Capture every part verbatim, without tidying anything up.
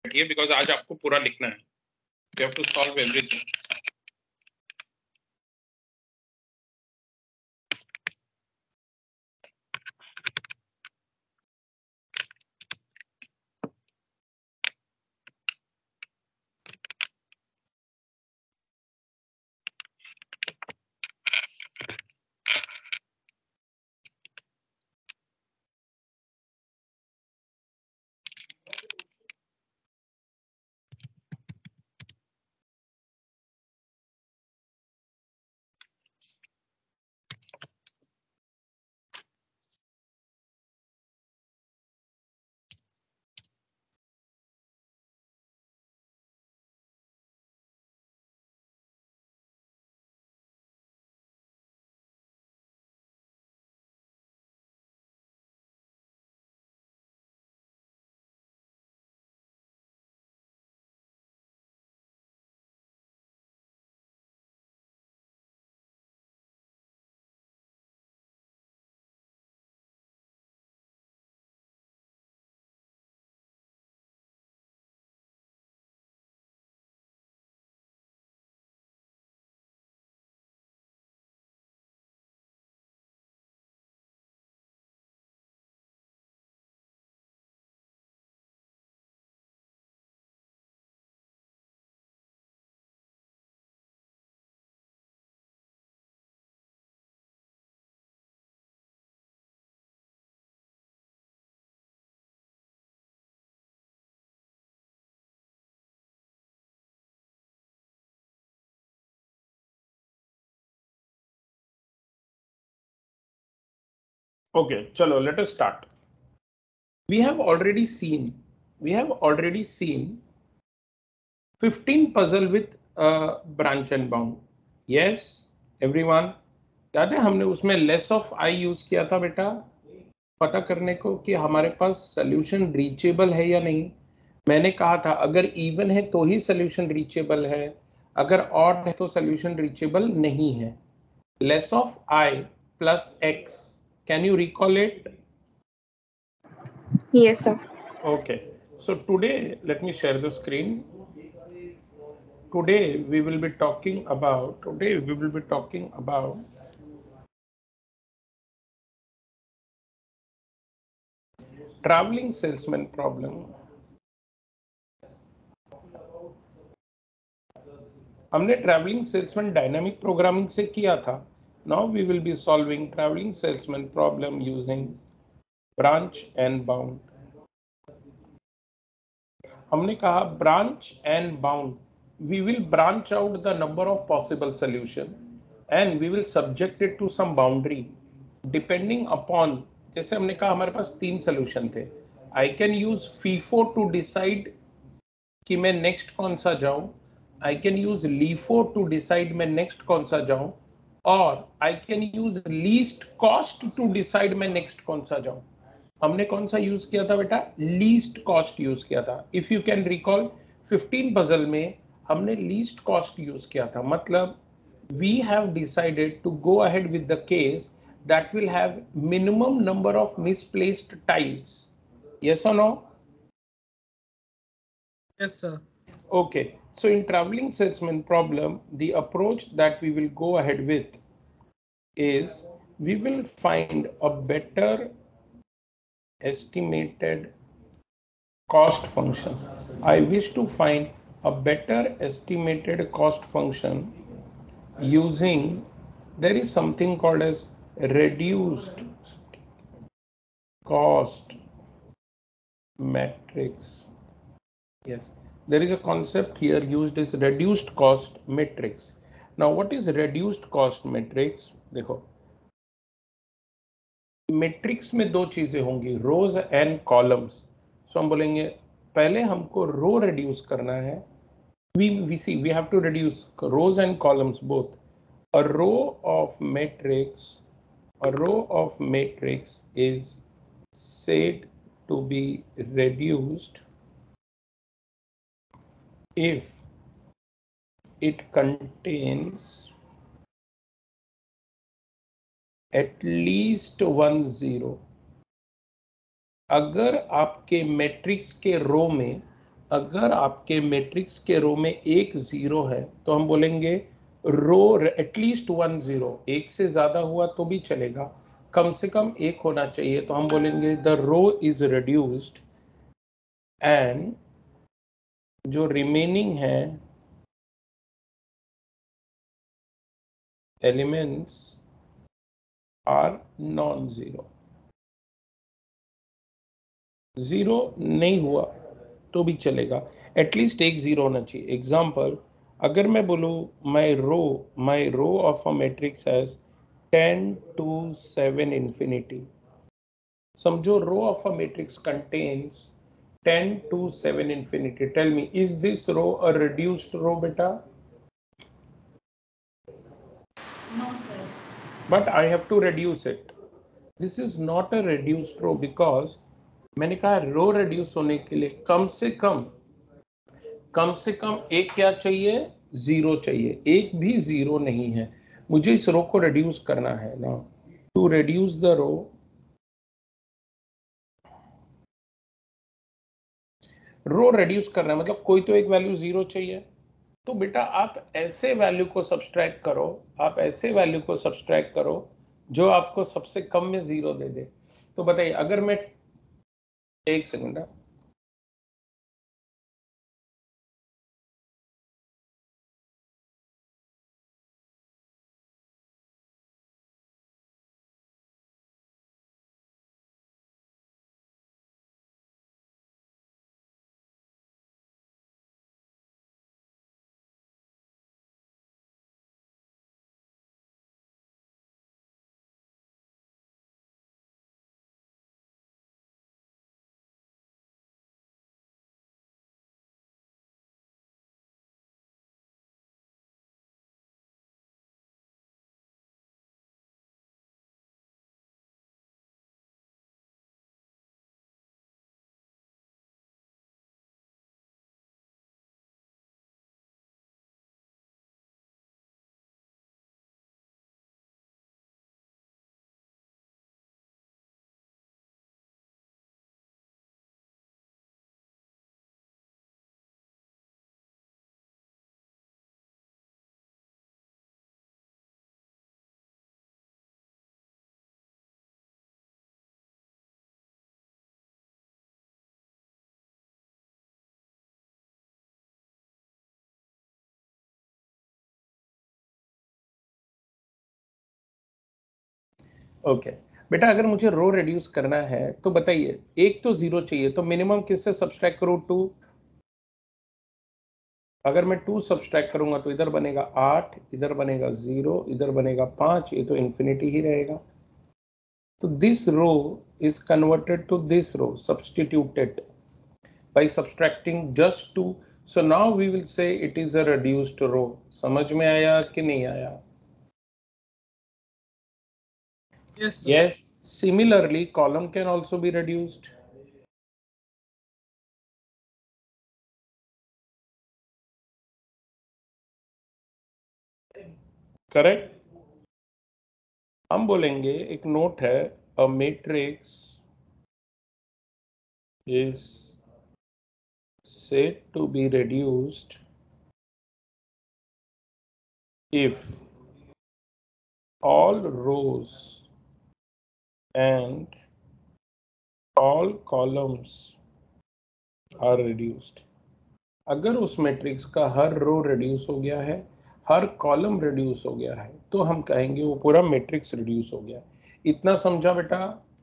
बैठिए बिकॉज आज आपको पूरा लिखना है. You have to solve everything. Okay, chalo, let us start. We have already seen, we have already seen fifteen puzzle with uh, branch and bound. Yes, everyone. याद है हमने उसमें लेस ऑफ आई यूज किया था बेटा, पता करने को कि हमारे पास सोल्यूशन रीचेबल है या नहीं. मैंने कहा था अगर इवन है तो ही सोल्यूशन रीचेबल है, अगर ऑड है तो सोल्यूशन रीचेबल नहीं है. Less of I plus X, can you recall it? Yes, sir. Okay, so today let me share the screen. Today we will be talking about today we will be talking about traveling salesman problem. हमने travelling salesman dynamic programming से किया था. Now we will be solving travelling salesman problem using branch and bound. हमने कहा branch and bound, we will branch out the number of possible solution and we will subject it to some boundary depending upon. जैसे हमने कहा हमारे पास तीन solution थे. I can use FIFO to decide कि मैं नेक्स्ट कौन सा जाऊं. I can use LIFO to decide मैं next कौन सा जाऊं, और I can use least cost to decide मैं next कौन सा जाऊं. हमने कौन सा यूज किया था बेटा? least cost यूज किया था. If you can recall fifteen puzzle में हमने least cost यूज किया था. मतलब we have decided to go ahead with the case that will have minimum number of misplaced tiles. Yes or no? Yes, sir. Okay, so in traveling salesman problem, the approach that we will go ahead with is we will find a better estimated cost function. I wish to find a better estimated cost function using, there is something called as reduced cost matrix. Yes, there is a concept here used as reduced cost matrix. Now what is reduced cost matrix? देखो matrix में दो चीजें होंगी, रोज and columns. सो हम बोलेंगे पहले हमको row reduce करना है. we we see we have to reduce rows and columns both. A row of matrix a row of matrix is said to be reduced if it contains at least one zero. अगर आपके matrix के रो में अगर आपके matrix के रो में एक zero है तो हम बोलेंगे रो एटलीस्ट वन जीरो, एक से ज्यादा हुआ तो भी चलेगा, कम से कम एक होना चाहिए, तो हम बोलेंगे the row is reduced and जो रिमेनिंग है elements are non zero. Zero नहीं हुआ तो भी चलेगा, एटलीस्ट एक जीरो होना चाहिए। एग्जाम्पल, अगर मैं बोलूँ my row my row of a matrix has ten two seven infinity, समझो row of a matrix contains ten two seven infinity. Tell me, is this row a reduced row, beta? No, sir. But I have to reduce it. This is not a reduced row because मैंने कहा रो reduce होने के लिए कम से कम कम से कम एक क्या चाहिए, जीरो चाहिए, एक भी जीरो नहीं है, मुझे इस रो को reduce करना है ना। To reduce the row, row reduce करना है मतलब कोई तो एक वैल्यू जीरो चाहिए, तो बेटा आप ऐसे वैल्यू को सब्सट्रैक्ट करो, आप ऐसे वैल्यू को सब्सट्रैक्ट करो जो आपको सबसे कम में जीरो दे दे। तो बताइए, अगर मैं एक सेकंड, ओके बेटा, अगर मुझे रो रिड्यूस करना है तो बताइए, एक तो जीरो चाहिए, तो मिनिमम किससे सब्सट्रैक्ट करूं, टू। अगर मैं टू सब्सट्रैक्ट करूंगा तो इधर बनेगा आठ, इधर बनेगा जीरो, इधर बनेगा पांच, ये तो इन्फिनिटी ही रहेगा। तो this row is converted to this row, substituted by subtracting just two. So now we will say it is a reduced row. समझ में आया कि नहीं आया? Yes, sir. Yes. Similarly, column can also be reduced. Correct? हम बोलेंगे, एक note है, a matrix is said to be reduced if all rows and all columns are reduced. अगर उस मैट्रिक्स का हर रो रिड्यूस हो गया है, हर कॉलम रिड्यूस हो गया है, तो हम कहेंगे वो पूरा मैट्रिक्स रिड्यूस हो गया। इतना समझा बेटा?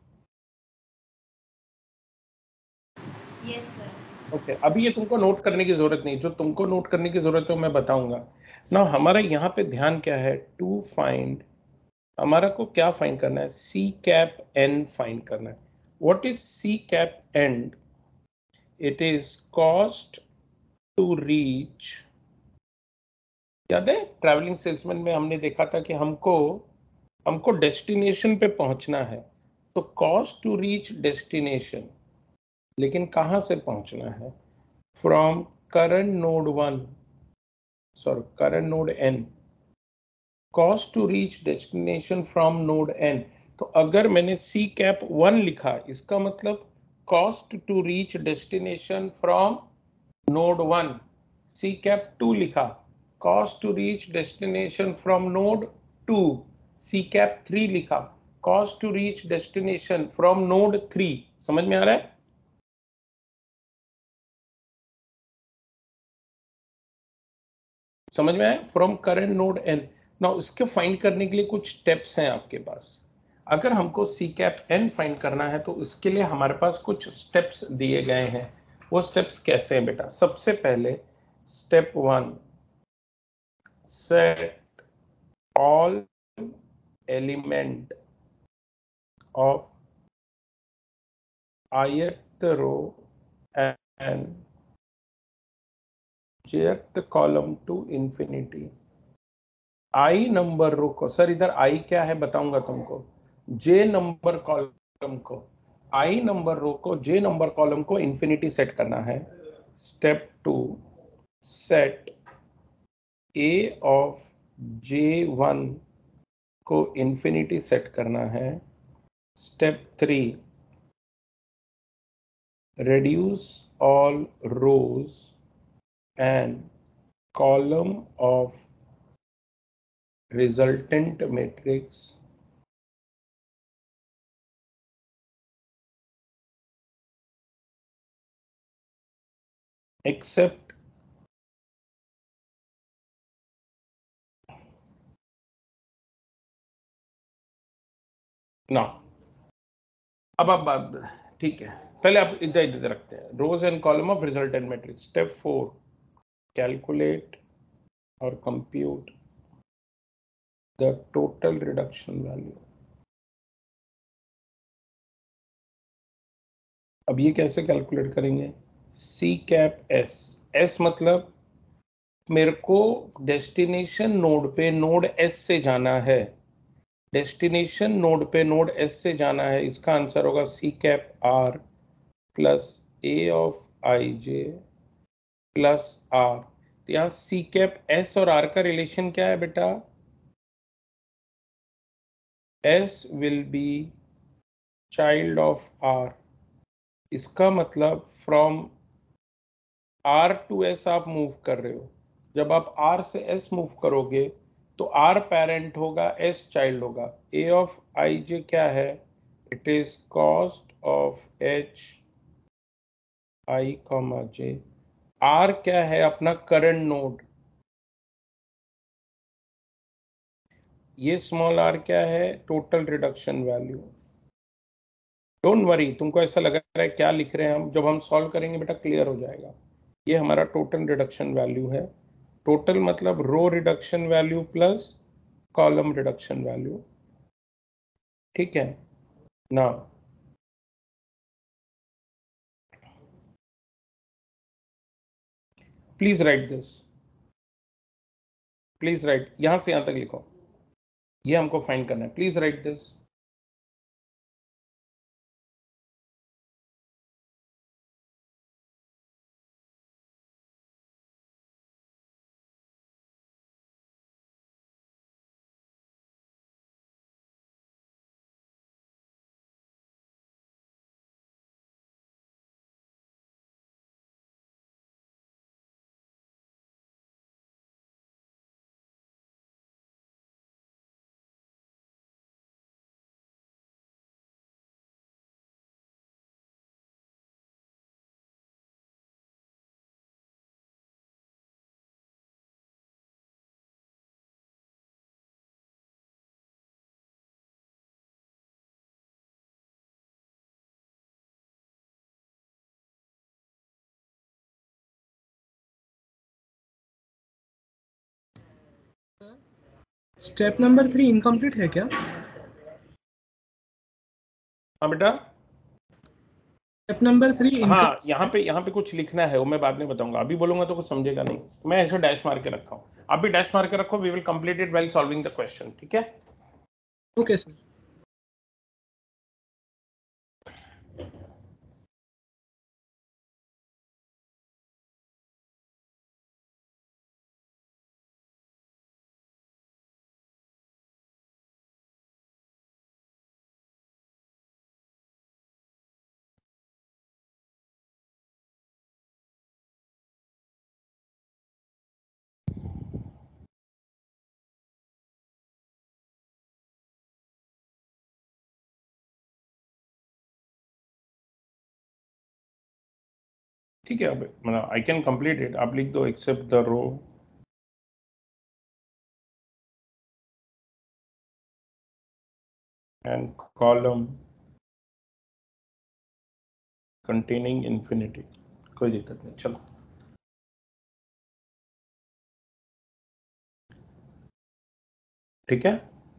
Yes, sir. ओके okay, अभी ये तुमको नोट करने की जरूरत नहीं, जो तुमको नोट करने की जरूरत है मैं बताऊंगा ना। हमारा यहाँ पे ध्यान क्या है, टू फाइंड, हमारा को क्या फाइंड करना है, सी कैप एन फाइंड करना है। What is C cap N? It is cost to reach, याद है ट्रैवलिंग सेल्समैन में हमने देखा था कि हमको हमको डेस्टिनेशन पे पहुंचना है, तो कॉस्ट टू रीच डेस्टिनेशन, लेकिन कहां से पहुंचना है, from current node one, sorry current node N, cost to reach destination from node N. तो अगर मैंने सी कैप वन लिखा, इसका मतलब cost to reach destination from node one C cap two लिखा, cost to reach destination from node two C cap three लिखा, cost to reach destination from node three. समझ में आ रहा है? समझ में आया? From current node N. Now इसके फाइंड करने के लिए कुछ स्टेप्स हैं आपके पास। अगर हमको सी कैप एन फाइंड करना है तो इसके लिए हमारे पास कुछ स्टेप्स दिए गए हैं। वो स्टेप्स कैसे हैं बेटा? सबसे पहले step one, set all element of ith row and jth column to infinity। I number row को, सर इधर आई क्या है बताऊंगा तुमको। जे नंबर कॉलम को, आई नंबर रो को, जे नंबर कॉलम को इंफिनिटी सेट करना है। Step two, set A of J one को इंफिनिटी सेट करना है। Step three, reduce all rows and column of resultant matrix except now। अब अब अब ठीक है, पहले आप इधर इधर रखते हैं, rows and column of resultant matrix. Step four, calculate और compute the total reduction value. अब ये कैसे कैलकुलेट करेंगे? सी कैप एस, एस मतलब मेरे को डेस्टिनेशन नोड पे नोड एस से जाना है, डेस्टिनेशन नोड पे नोड एस से जाना है। इसका आंसर होगा C cap R plus A of I J plus R. तो यहाँ सी कैप एस और आर का रिलेशन क्या है बेटा? S will be child of R. इसका मतलब फ्रॉम आर टू एस आप मूव कर रहे हो। जब आप आर से एस मूव करोगे तो आर पेरेंट होगा, एस चाइल्ड होगा। ए ऑफ आई जे क्या है? It is cost of H I comma J. R क्या है? अपना करंट नोड। ये स्मॉल आर क्या है? Total reduction value. Don't worry, तुमको ऐसा लग रहा है क्या लिख रहे हैं हम, जब हम सॉल्व करेंगे बेटा क्लियर हो जाएगा। ये हमारा टोटल रिडक्शन वैल्यू है। टोटल मतलब row reduction value plus column reduction value. ठीक है ना? Please write this, please write, यहां से यहां तक लिखो, ये हमको फाइंड करना है। Please write this. Step number three incomplete है क्या? हाँ बेटा। स्टेप नंबर थ्री हाँ, यहाँ पे यहाँ पे कुछ लिखना है, वो मैं बाद में बताऊंगा, अभी बोलूंगा तो कुछ समझेगा नहीं। मैं ऐसे डैश मार के रखा हूँ, आप भी डैश मार के रखो। We will complete it while solving the question. ठीक है? Okay sir. ठीक है, अब मतलब आई कैन कंप्लीट इट, आप लिख दो except the row and column containing infinity, कोई दिक्कत नहीं। चलो ठीक है,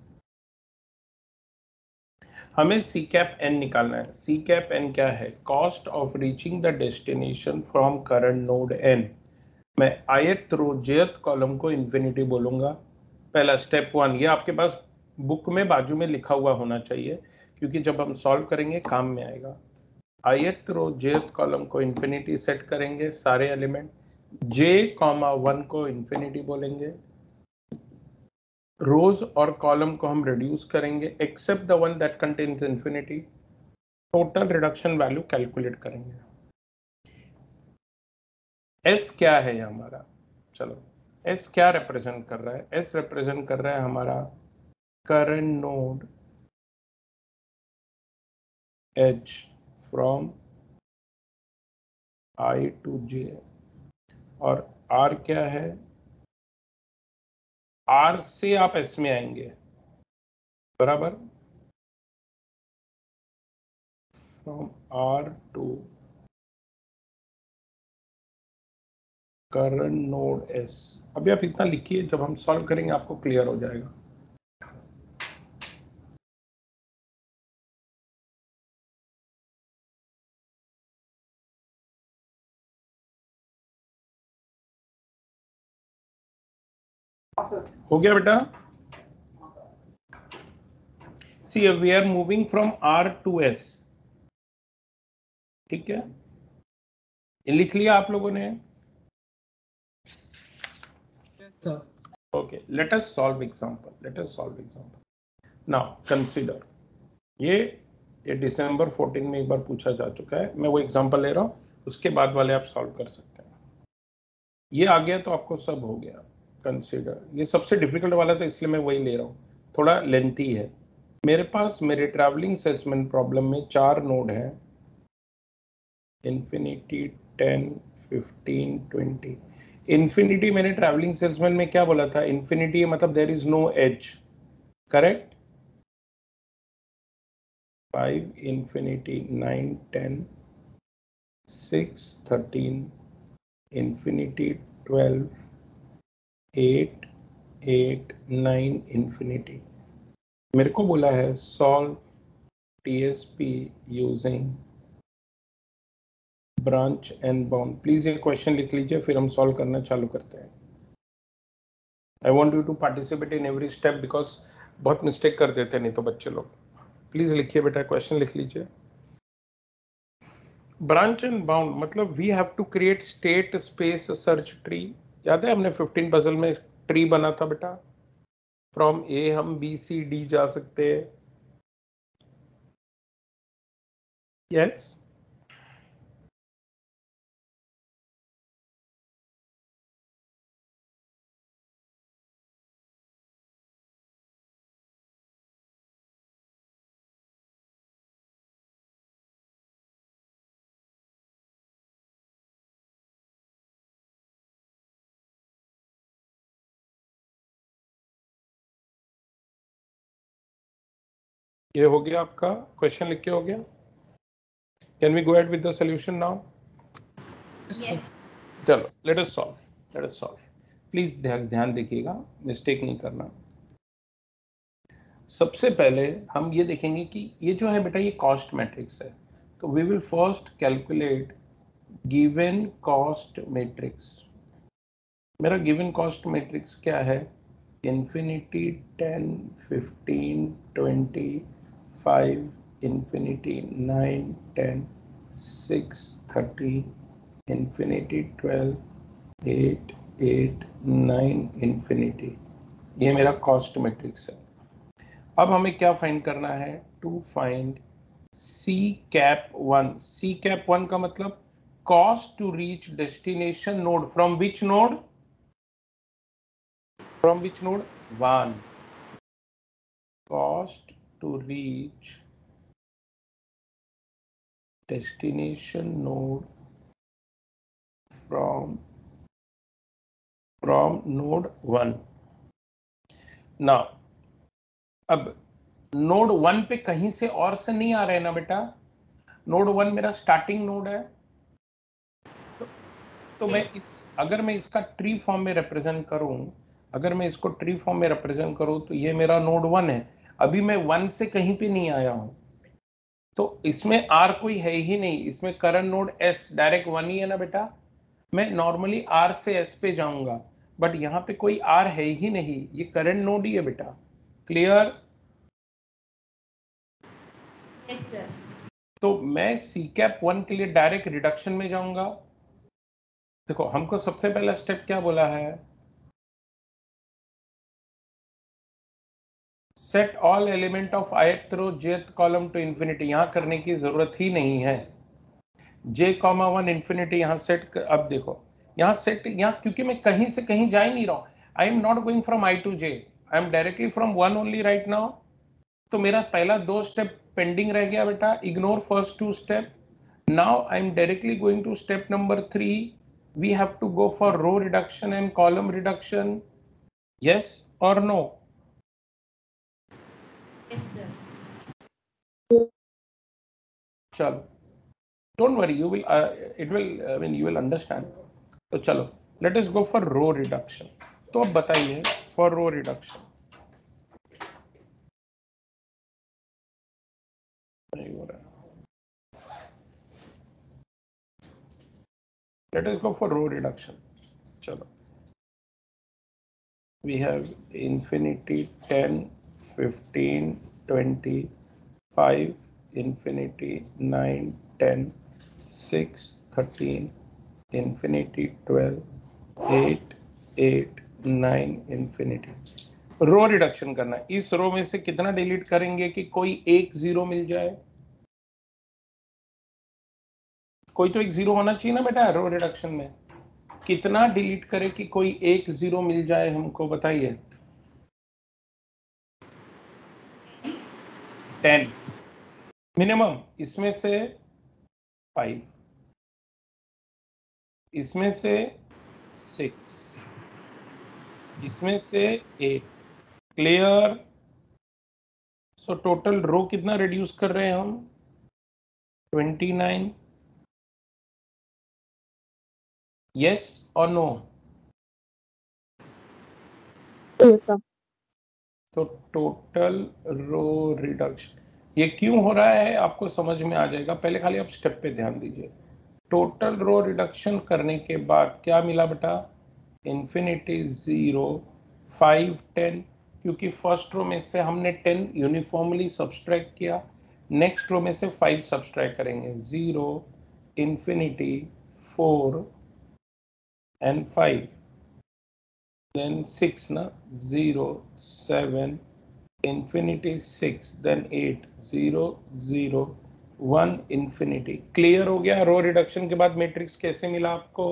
हमें सी कैप एन निकालना है। सी कैप एन क्या है? Cost of reaching the destination from current node N. मैं ith रो jth कॉलम को इन्फिनिटी बोलूंगा। पहला स्टेप वन, ये आपके पास बुक में बाजू में लिखा हुआ होना चाहिए, क्योंकि जब हम सॉल्व करेंगे काम में आएगा। ith रो jth कॉलम को इन्फिनिटी सेट करेंगे, सारे एलिमेंट j कॉमा वन को इन्फिनिटी बोलेंगे। रोज और कॉलम को हम रिड्यूस करेंगे except the one that contains infinity. Total reduction value calculate करेंगे। S क्या है ये हमारा? चलो, S क्या रिप्रेजेंट कर रहा है? S रिप्रेजेंट कर रहा है हमारा current node H from I to J। और R क्या है? R से आप S में आएंगे, बराबर, from R to current node S। अभी आप इतना लिखिए, जब हम सॉल्व करेंगे आपको क्लियर हो जाएगा। हो गया बेटा? See we are moving from R to S, ठीक है, ये लिख लिया आप लोगों ने? Yes, sir. Okay, let us solve example. Let us solve example. Now consider, ये ये दिसंबर फोर्टीन में एक बार पूछा जा चुका है, मैं वो एग्जांपल ले रहा हूँ, उसके बाद वाले आप सॉल्व कर सकते हैं। ये आ गया तो आपको सब हो गया। कंसीडर, ये सबसे डिफिकल्ट वाला था इसलिए मैं वही ले रहा हूँ, थोड़ा लेंथी है। मेरे पास मेरे ट्रैवलिंग सेल्समैन प्रॉब्लम में चार नोड हैं, infinity, ten, fifteen, twenty. Infinity मैंने ट्रैवलिंग सेल्समैन में क्या बोला था? इन्फिनिटी मतलब there is no edge, correct? Five, infinity, nine, ten, six, thirteen, infinity, twelve, eight, eight, nine, infinity. मेरे को बोला है solve TSP using branch and bound. Please ये क्वेश्चन लिख लीजिए, फिर हम सॉल्व करना चालू करते हैं। I want you to participate in every step, because बहुत मिस्टेक कर देते हैं नहीं तो बच्चे लोग। प्लीज लिखिए बेटा, क्वेश्चन लिख लीजिए। ब्रांच एंड बाउंड मतलब we have to create state space search tree. याद है हमने फिफ्टीन पजल में ट्री बना था बेटा, फ्रॉम ए हम बी सी डी जा सकते हैं। यस, ये हो गया आपका क्वेश्चन, लिख के हो गया। Can we go ahead with the solution now? Yes, sir. Yes. चलो, let us solve, let us solve. Please ध्यान ध्यान देखिएगा, मिस्टेक नहीं करना। सबसे पहले हम ये देखेंगे कि ये जो है बेटा ये कॉस्ट मैट्रिक्स है, तो we will first calculate given cost matrix. मेरा गिवन कॉस्ट मैट्रिक्स क्या है? Infinity, ten, fifteen, twenty, five, infinity, nine, ten, six, thirty, infinity, twelve, eight, eight, nine, infinity. ये मेरा कॉस्ट मैट्रिक्स है। अब हमें क्या फाइंड करना है? To find C cap one. C cap one का मतलब cost to reach destination node from which node? From which node? one. Cost to reach destination node from from node one. Now अब node one पे कहीं से और से नहीं आ रहे ना बेटा, नोड वन मेरा स्टार्टिंग नोड है. तो, तो yes. मैं इस अगर मैं इसका ट्री फॉर्म में रिप्रेजेंट करूं, अगर मैं इसको ट्री फॉर्म में रिप्रेजेंट करूं तो ये मेरा नोड वन है. अभी मैं वन से कहीं पे नहीं आया हूं, तो इसमें आर कोई है ही नहीं. इसमें current node S direct one ही है ना बेटा. मैं नॉर्मली आर से एस पे जाऊंगा, बट यहाँ पे कोई आर है ही नहीं, ये करंट नोड ही है बेटा. क्लियर? Yes sir. तो मैं सी कैप वन के लिए डायरेक्ट रिडक्शन में जाऊंगा. देखो हमको सबसे पहला स्टेप क्या बोला है, set all element of ith row jth column to infinity. यहां करने की जरूरत ही नहीं है. j कॉमा वन इंफिनिटी यहां सेट कर, अब देखो यहां सेट, यहां क्योंकि मैं कहीं से कहीं जा ही नहीं रहा हूं. I am not going from I to J, I am directly from one only right now. तो मेरा पहला दो स्टेप पेंडिंग रह गया बेटा. Ignore first two step. Now I am directly going to step number three. We have to go for row reduction and column reduction. Yes और no? Yes sir. चलो, don't worry, you will uh, it will I mean you will understand. तो चलो let us go for row reduction. तो अब बताइए for row reduction नहीं हो रहा. let us go for row reduction. चलो, we have infinity ten, fifteen, twenty, five, infinity nine, ten, six, thirteen, infinity twelve, eight, eight, nine, infinity. Row reduction करना. इस रो में से कितना डिलीट करेंगे कि कोई एक जीरो मिल जाए? कोई तो एक जीरो होना चाहिए ना बेटा रो रिडक्शन में. कितना डिलीट करे कि कोई एक जीरो मिल जाए, हमको बताइए. Ten minimum. इसमें से फाइव, इसमें से सिक्स, इसमें से eight. Clear? So total row कितना रिड्यूस कर रहे हैं हम? Twenty nine. यस और नो? तो टोटल रो रिडक्शन ये क्यों हो रहा है आपको समझ में आ जाएगा. पहले खाली आप स्टेप पे ध्यान दीजिए. टोटल रो रिडक्शन करने के बाद क्या मिला बेटा? Infinity zero, five, ten. क्योंकि फर्स्ट रो में से हमने टेन यूनिफॉर्मली सब्सट्रैक्ट किया, नेक्स्ट रो में से फाइव सब्सट्रैक्ट करेंगे. Zero, infinity, four and five. then six na, zero, seven, infinity six, then eight, zero, zero, one, infinity. Clear हो गया? रो रिडक्शन के बाद मैट्रिक्स कैसे मिला आपको?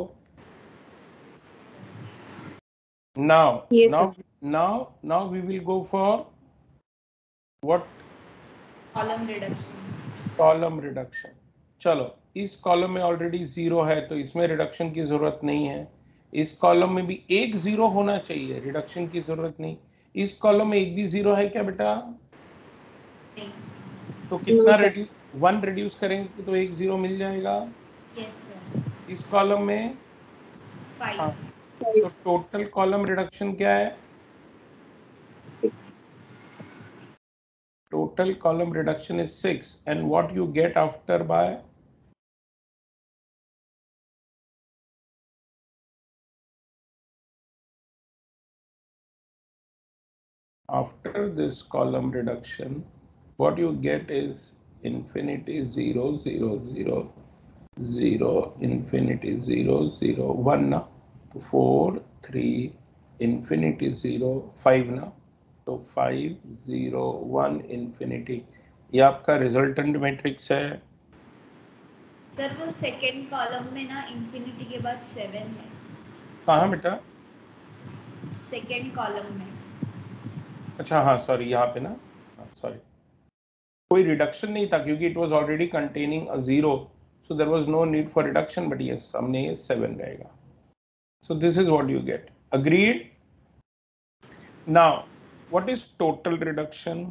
now yes, now sir. now now we will go for what? Column reduction. Column reduction. चलो, इस column में ऑलरेडी जीरो है तो इसमें रिडक्शन की जरूरत नहीं है. इस कॉलम में भी एक जीरो होना चाहिए, रिडक्शन की जरूरत नहीं. इस कॉलम में एक भी जीरो है क्या बेटा? नहीं. तो कितना रिड्यूस, वन रिड्यूस करेंगे तो एक जीरो मिल जाएगा. Yes sir. इस कॉलम में फाइव. तो टोटल कॉलम रिडक्शन क्या है? Total column reduction is six. And what you get after by? After this column reduction, what you get is infinity zero, zero, zero, zero, infinity zero, zero, one na, तो four, three, infinity zero, five ना, तो five, zero, one, infinity. ये आपका resultant matrix है. Sir वो second column में ना infinity के बाद सेवन है. कहाँ बेटा? सेकेंड कॉलम में. अच्छा हाँ सॉरी, यहाँ पे ना, सॉरी, कोई रिडक्शन नहीं था क्योंकि it was already containing a zero. So there was no need for reduction, but yes, हमने ये seven रहेगा. So this is what you get. Agreed? Now, what is total reduction?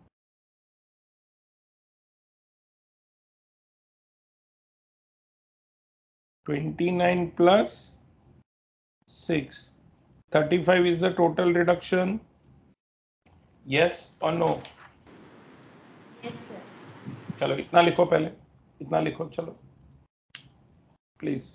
twenty-nine plus six. thirty-five is the total reduction. Yes or no? Yes, sir. चलो इतना लिखो पहले, इतना लिखो चलो प्लीज.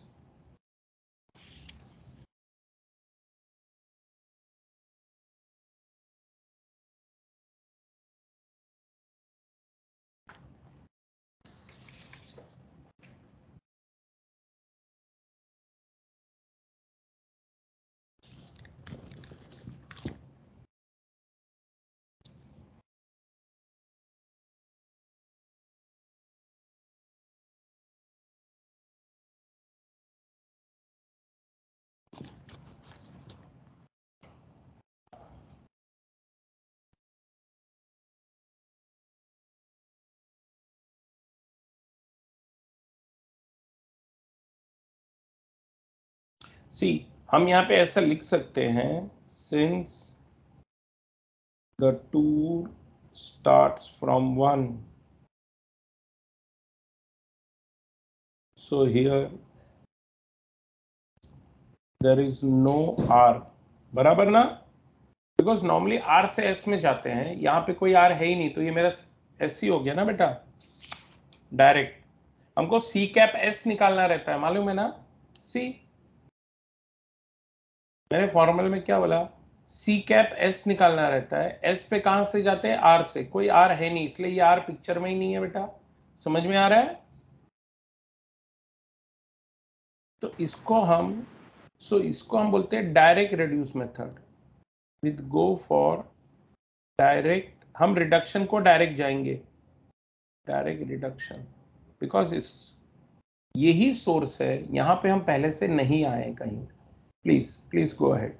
सी हम यहाँ पे ऐसा लिख सकते हैं, since the tour starts from one, so here there is no R. बराबर ना? बिकॉज नॉर्मली आर से एस में जाते हैं, यहाँ पे कोई आर है ही नहीं, तो ये मेरा एस सी हो गया ना बेटा डायरेक्ट. हमको सी कैप एस निकालना रहता है, मालूम है ना? सी मैंने फॉर्मूले में क्या बोला, सी कैप एस निकालना रहता है. एस पे कहां से जाते हैं? आर से. कोई आर है नहीं, इसलिए ये आर पिक्चर में ही नहीं है बेटा. समझ में आ रहा है? तो इसको हम सो so इसको हम बोलते हैं direct reduce method. With go for direct, हम रिडक्शन को डायरेक्ट जाएंगे, डायरेक्ट रिडक्शन, बिकॉज इस यही सोर्स है, यहां पे हम पहले से नहीं आए कहीं. Please please go ahead.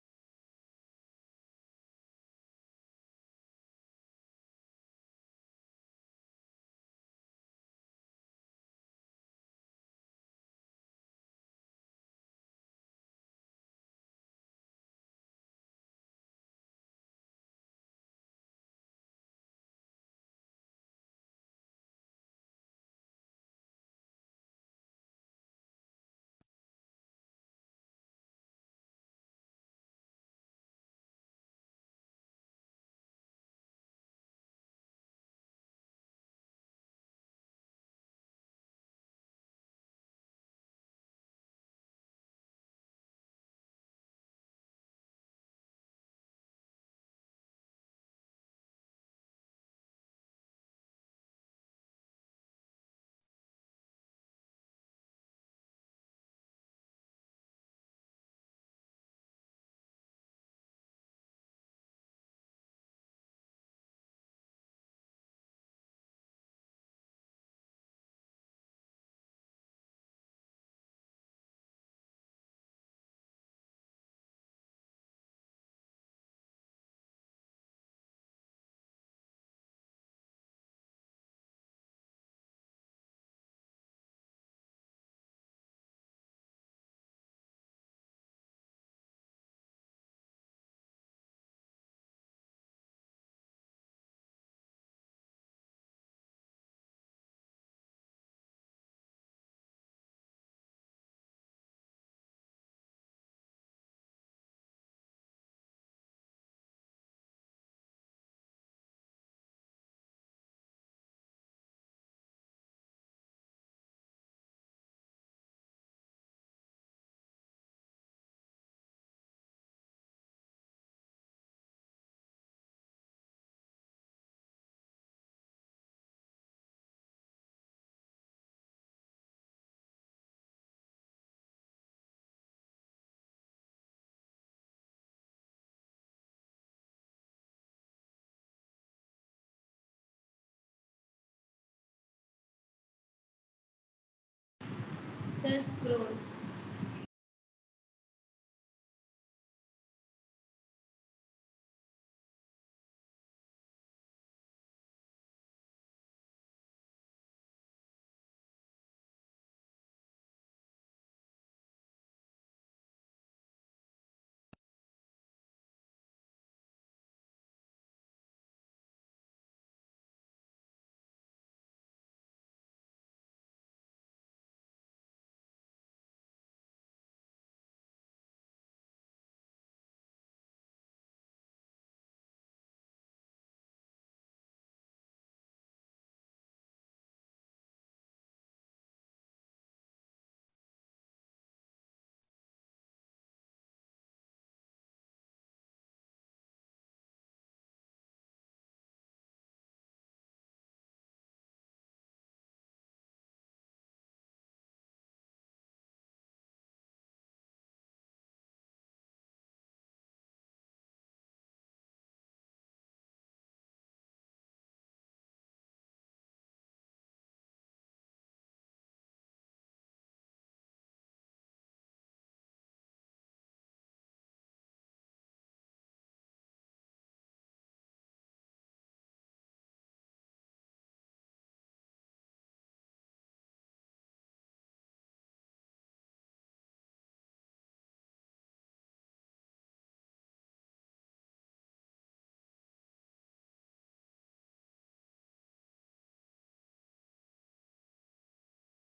Sir, scroll.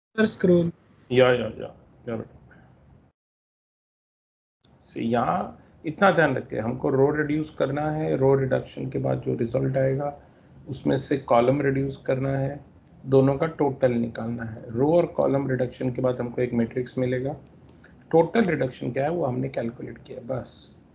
Sir scroll या या या या बेटा से यहाँ इतना ध्यान रखें, हमको रो रिड्यूस करना है, रो रिडक्शन के बाद जो रिजल्ट आएगा उसमें से कॉलम रिड्यूस करना है, दोनों का टोटल निकालना है। रो और कॉलम रिडक्शन के बाद हमको एक मैट्रिक्स मिलेगा, टोटल रिडक्शन क्या है वो हमने कैलकुलेट किया बस।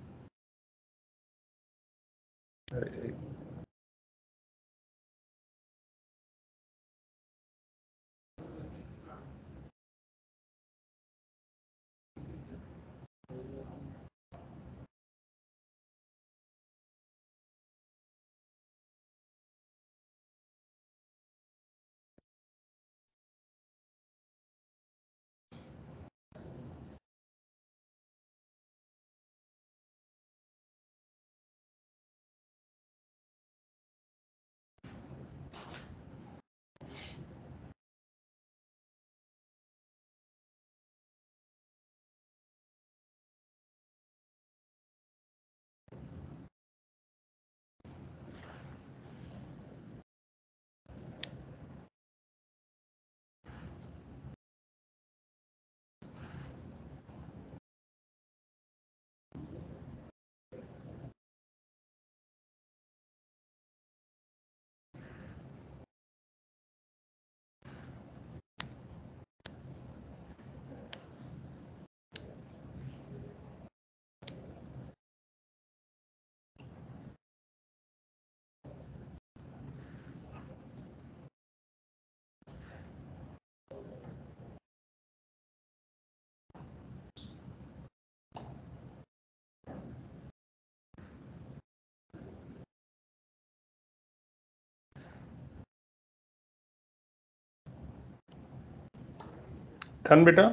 डन बेटा?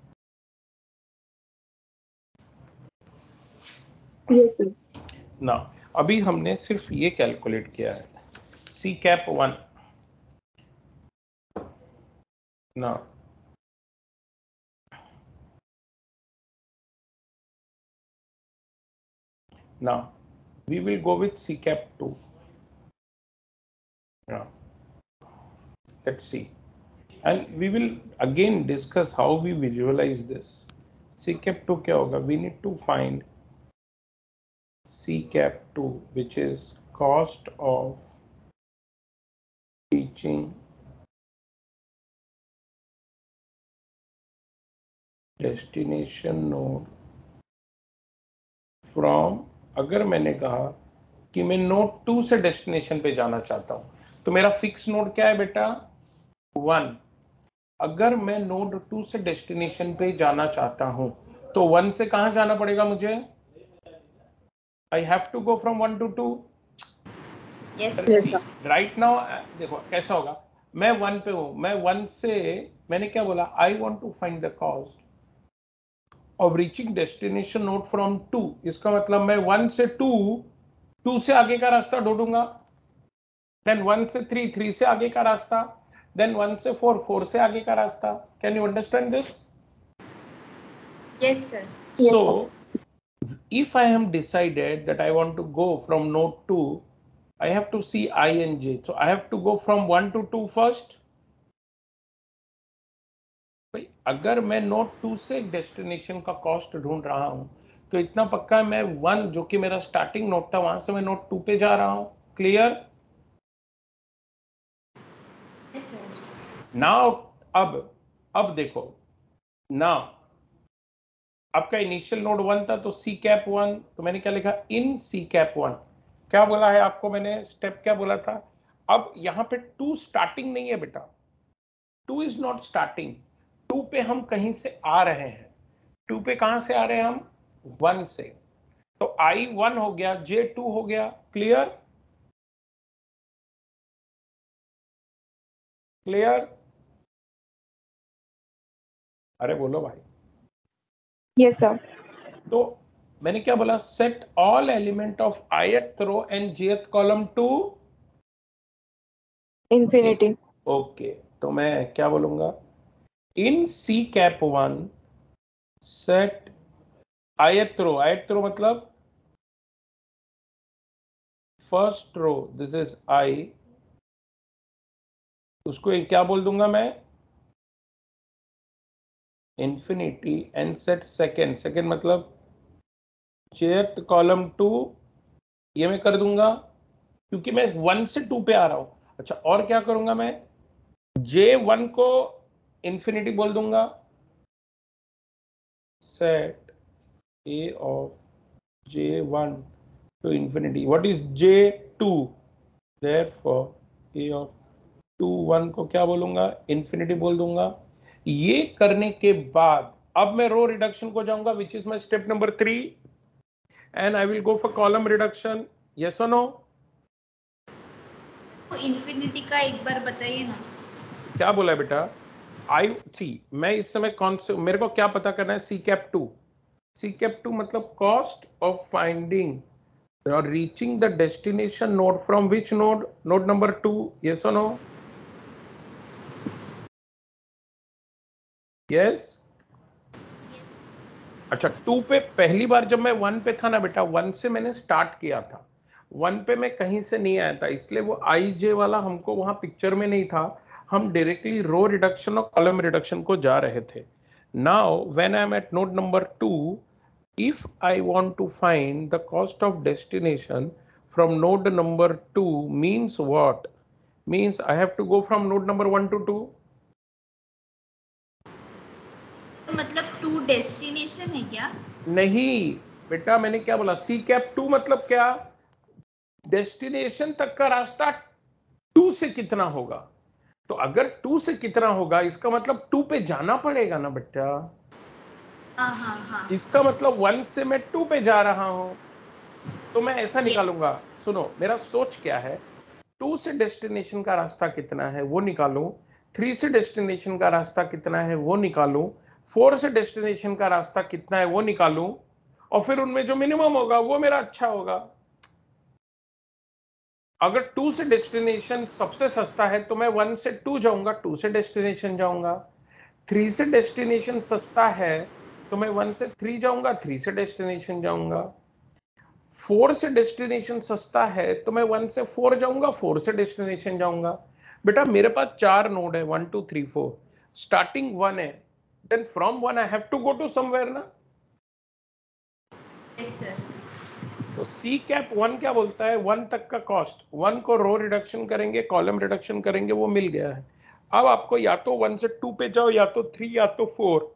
Yes sir. ना अभी हमने सिर्फ ये कैलकुलेट किया है, सी कैप वन ना now we will go with C cap two. Now let's see, and we will again discuss how we visualize this. C cap two क्या होगा? We need to find C cap two, which is cost of reaching destination node from, अगर मैंने कहा कि मैं node two से destination पे जाना चाहता हूं तो मेरा फिक्स नोड क्या है बेटा? वन। अगर मैं नोड टू से डेस्टिनेशन पे जाना चाहता हूं तो वन से कहां जाना पड़ेगा मुझे? I have to go from one to two. Yes right now देखो कैसा होगा, मैं वन पे हूं, मैं वन से मैंने क्या बोला? I want to find the cost of reaching destination node from two. इसका मतलब मैं वन से टू, टू से आगे का रास्ता ढूंढूंगा, देन वन से थ्री, थ्री से आगे का रास्ता, देन वन से फोर, फोर से आगे का रास्ता। Can you understand this? Yes sir. So if I am decided that I want to go from node two, I have to see I and j. So I have to go from one to two first. भाई अगर मैं node two से destination का cost ढूंढ रहा हूं तो इतना पक्का है मैं वन, जो कि मेरा स्टार्टिंग नोड था, वहां से मैं नोड टू पे जा रहा हूं। क्लियर? Yes sir. नाउ अब अब देखो, नाउ आपका इनिशियल नोड वन था तो सी कैप वन, तो मैंने क्या लिखा? In C cap one. क्या बोला है आपको मैंने? स्टेप क्या बोला था? अब यहां पे टू स्टार्टिंग नहीं है बेटा, two is not starting. Two पे हम कहीं से आ रहे हैं। टू पे कहां से आ रहे हैं हम? वन से। तो आई वन हो गया, जे टू हो गया। क्लियर? क्लियर? अरे बोलो भाई। Yes sir. तो मैंने क्या बोला? Set all element of ith row and jth column to infinity. Okay, तो मैं क्या बोलूंगा? In C cap one set ith row, ith row मतलब first row, this is I, उसको क्या बोल दूंगा मैं? Infinity and set second, second मतलब jth कॉलम टू, ये मैं कर दूंगा क्योंकि मैं वन से टू पे आ रहा हूं। अच्छा, और क्या करूंगा मैं, जे वन को इंफिनिटी बोल दूंगा, set A of J one to infinity, what is J two, therefore A of two one को क्या बोलूंगा, इंफिनिटी बोल दूंगा। ये करने के बाद अब मैं रो रिडक्शन को जाऊंगा, which is my step number three, and I will go for column reduction. Yes और नो? तो इन्फिनिटी का एक बार बताइए ना। क्या बोला है बेटा? आई सी, मैं इस समय कौन से, मेरे को क्या पता करना है, C cap two. C cap two मतलब cost of finding or reaching the destination node from which node, node number two, yes or no? yes. अच्छा, टू पे पहली बार जब मैं वन पे था ना बेटा, वन से मैंने स्टार्ट किया था, वन पे मैं कहीं से नहीं आया था, इसलिए वो आई जे वाला हमको वहां पिक्चर में नहीं था, हम डायरेक्टली रो रिडक्शन और कॉलम रिडक्शन को जा रहे थे। Now when I am at node number two, if I want to find the cost of destination from node number two, means what? Means I have to go from node number one to two. मतलब to destination है क्या? नहीं बेटा, मैंने क्या बोला, सी cap two मतलब क्या, डेस्टिनेशन तक का रास्ता टू से कितना होगा। तो अगर टू से कितना होगा, इसका मतलब टू पे जाना पड़ेगा ना बेटा। हाँ हाँ हाँ। इसका मतलब वन से मैं टू पे जा रहा हूं, तो मैं ऐसा निकालूंगा। yes. सुनो, मेरा सोच क्या है, टू से डेस्टिनेशन का रास्ता कितना है वो निकालूं, थ्री से डेस्टिनेशन का रास्ता कितना है वो निकालूं, फोर से डेस्टिनेशन का रास्ता कितना है वो निकालूं, और फिर उनमें जो मिनिमम होगा वो मेरा अच्छा होगा। अगर टू से डेस्टिनेशन सबसे सस्ता है तो मैं वन से टू जाऊंगा, टू से डेस्टिनेशन जाऊंगा। थ्री से डेस्टिनेशन सस्ता है तो मैं वन से थ्री जाऊंगा, थ्री से डेस्टिनेशन जाऊंगा। फोर से डेस्टिनेशन सस्ता है तो मैं वन से फोर जाऊंगा, फोर से डेस्टिनेशन जाऊंगा। बेटा मेरे पास चार नोड है, one two three four, starting one है, then from one I have to go to somewhere ना। Yes sir. तो सी कैप वन क्या बोलता है, वन तक का कॉस्ट, वन को रो रिडक्शन करेंगे, कॉलम रिडक्शन करेंगे, वो मिल गया है। अब आपको या तो वन से टू पे जाओ, या तो थ्री, या तो फोर।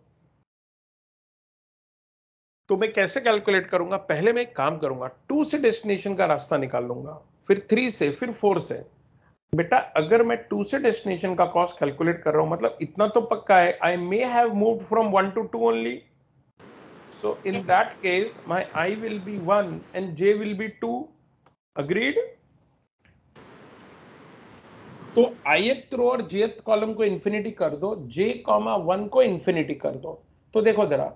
तो मैं कैसे कैलकुलेट करूंगा, पहले मैं एक काम करूंगा, टू से डेस्टिनेशन का रास्ता निकाल लूंगा, फिर थ्री से, फिर फोर से। बेटा अगर मैं टू से डेस्टिनेशन का कॉस्ट कैलकुलेट कर रहा हूं, मतलब इतना तो पक्का है, I may have moved from one to two only, so in that case my i will be one and j will be two. Agreed? तो ith रो और jth कॉलम को इंफिनिटी कर दो, j कॉमा वन को infinity कर दो। तो देखो जरा,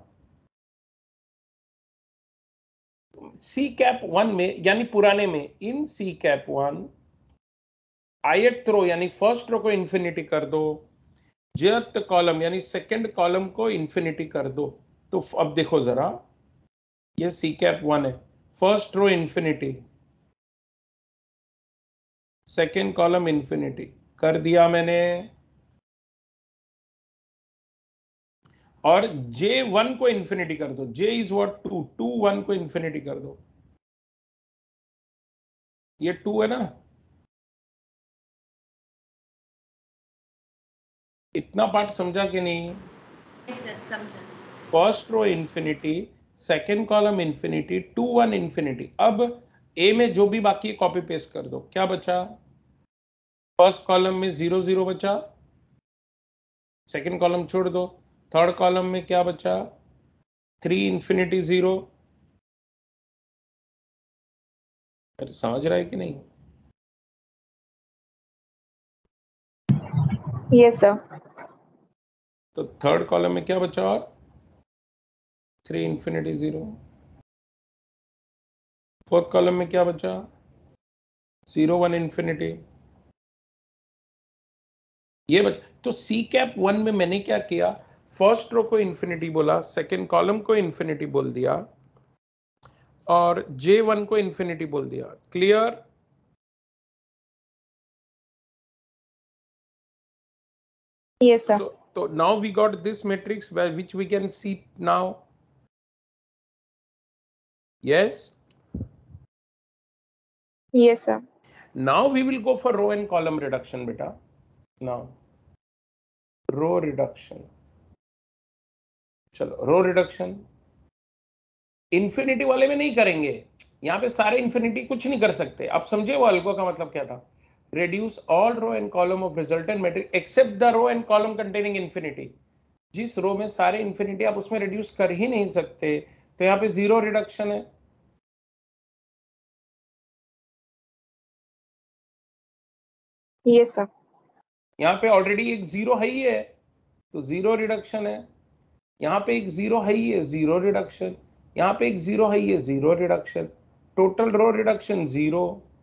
सी कैप वन में यानी पुराने में, in C cap one ith row यानी फर्स्ट रो को इंफिनिटी कर दो, jth कॉलम यानी सेकंड कॉलम को इंफिनिटी कर दो। तो अब देखो जरा, ये सी कैप वन है, first row infinity, second column infinity कर दिया मैंने, और जे वन को इंफिनिटी कर दो, j is what, two, two one को इंफिनिटी कर दो, ये टू है ना। इतना पार्ट समझा कि नहीं? यस सर, समझा। First row infinity, second column infinity, two one infinity. अब ए में जो भी बाकी कॉपी पेस्ट कर दो, क्या बचा, फर्स्ट कॉलम में जीरो जीरो बचा, सेकंड कॉलम छोड़ दो, थर्ड कॉलम में क्या बचा, थ्री इंफिनिटी जीरो। समझ रहा है कि नहीं? Yes, sir. तो थर्ड कॉलम में क्या बचा, और three infinity zero. Fourth column में क्या बचा, जीरो वन इंफिनिटी। ये बच तो सी कैप वन में मैंने क्या किया, फर्स्ट रो को इंफिनिटी बोला, सेकंड कॉलम को इंफिनिटी बोल दिया, और जे वन को इंफिनिटी बोल दिया। Clear? Yes, sir. So, So now we got this matrix where which we can see now. Yes. Yes, sir. Now we will go for row and column reduction, beta. Now row reduction. चलो रो reduction infinity वाले में नहीं करेंगे, यहाँ पे सारे infinity कुछ नहीं कर सकते. आप समझे वो अल्गो का मतलब क्या था? reduce all row and column of resultant matrix except the row and column containing infinity. जिस रो में सारे इन्फिनिटी आप उसमें रिड्यूस कर ही नहीं सकते, तो यहाँ पे जीरो रिडक्शन है. Yes, sir. यहाँ पे ऑलरेडी एक जीरो है ही है, तो जीरो रिडक्शन है. यहाँ पे एक जीरो है ही है, जीरो रिडक्शन. यहाँ पे एक जीरो है ही है, zero reduction. Total row reduction zero.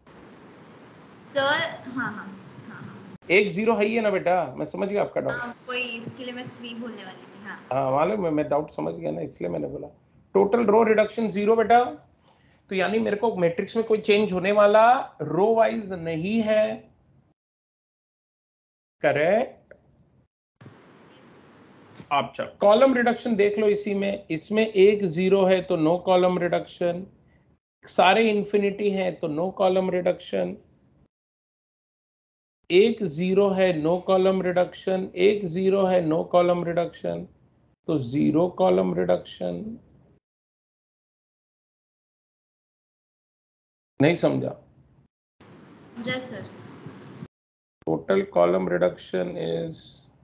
Sir हाँ हाँ हाँ हाँ एक जीरो है ही है ना बेटा, मैं समझ गया आपका डाउट. हाँ, वही इसके लिए मैं थ्री बोलने वाली थी. हाँ हाँ मालूम है, मैं डाउट समझ गया ना, इसलिए मैंने बोला टोटल रो रिडक्शन जीरो बेटा. तो यानी मेरे को मैट्रिक्स में कोई चेंज होने वाला रो वाइज नहीं है. करेक्ट. अच्छा कॉलम रिडक्शन देख लो इसी में, इसमें एक जीरो है तो नो कॉलम रिडक्शन, सारे इंफिनिटी है तो नो कॉलम रिडक्शन. एक जीरो है नो कॉलम रिडक्शन, एक जीरो है नो कॉलम रिडक्शन, तो जीरो कॉलम रिडक्शन. नहीं समझा? जय sir. total column reduction is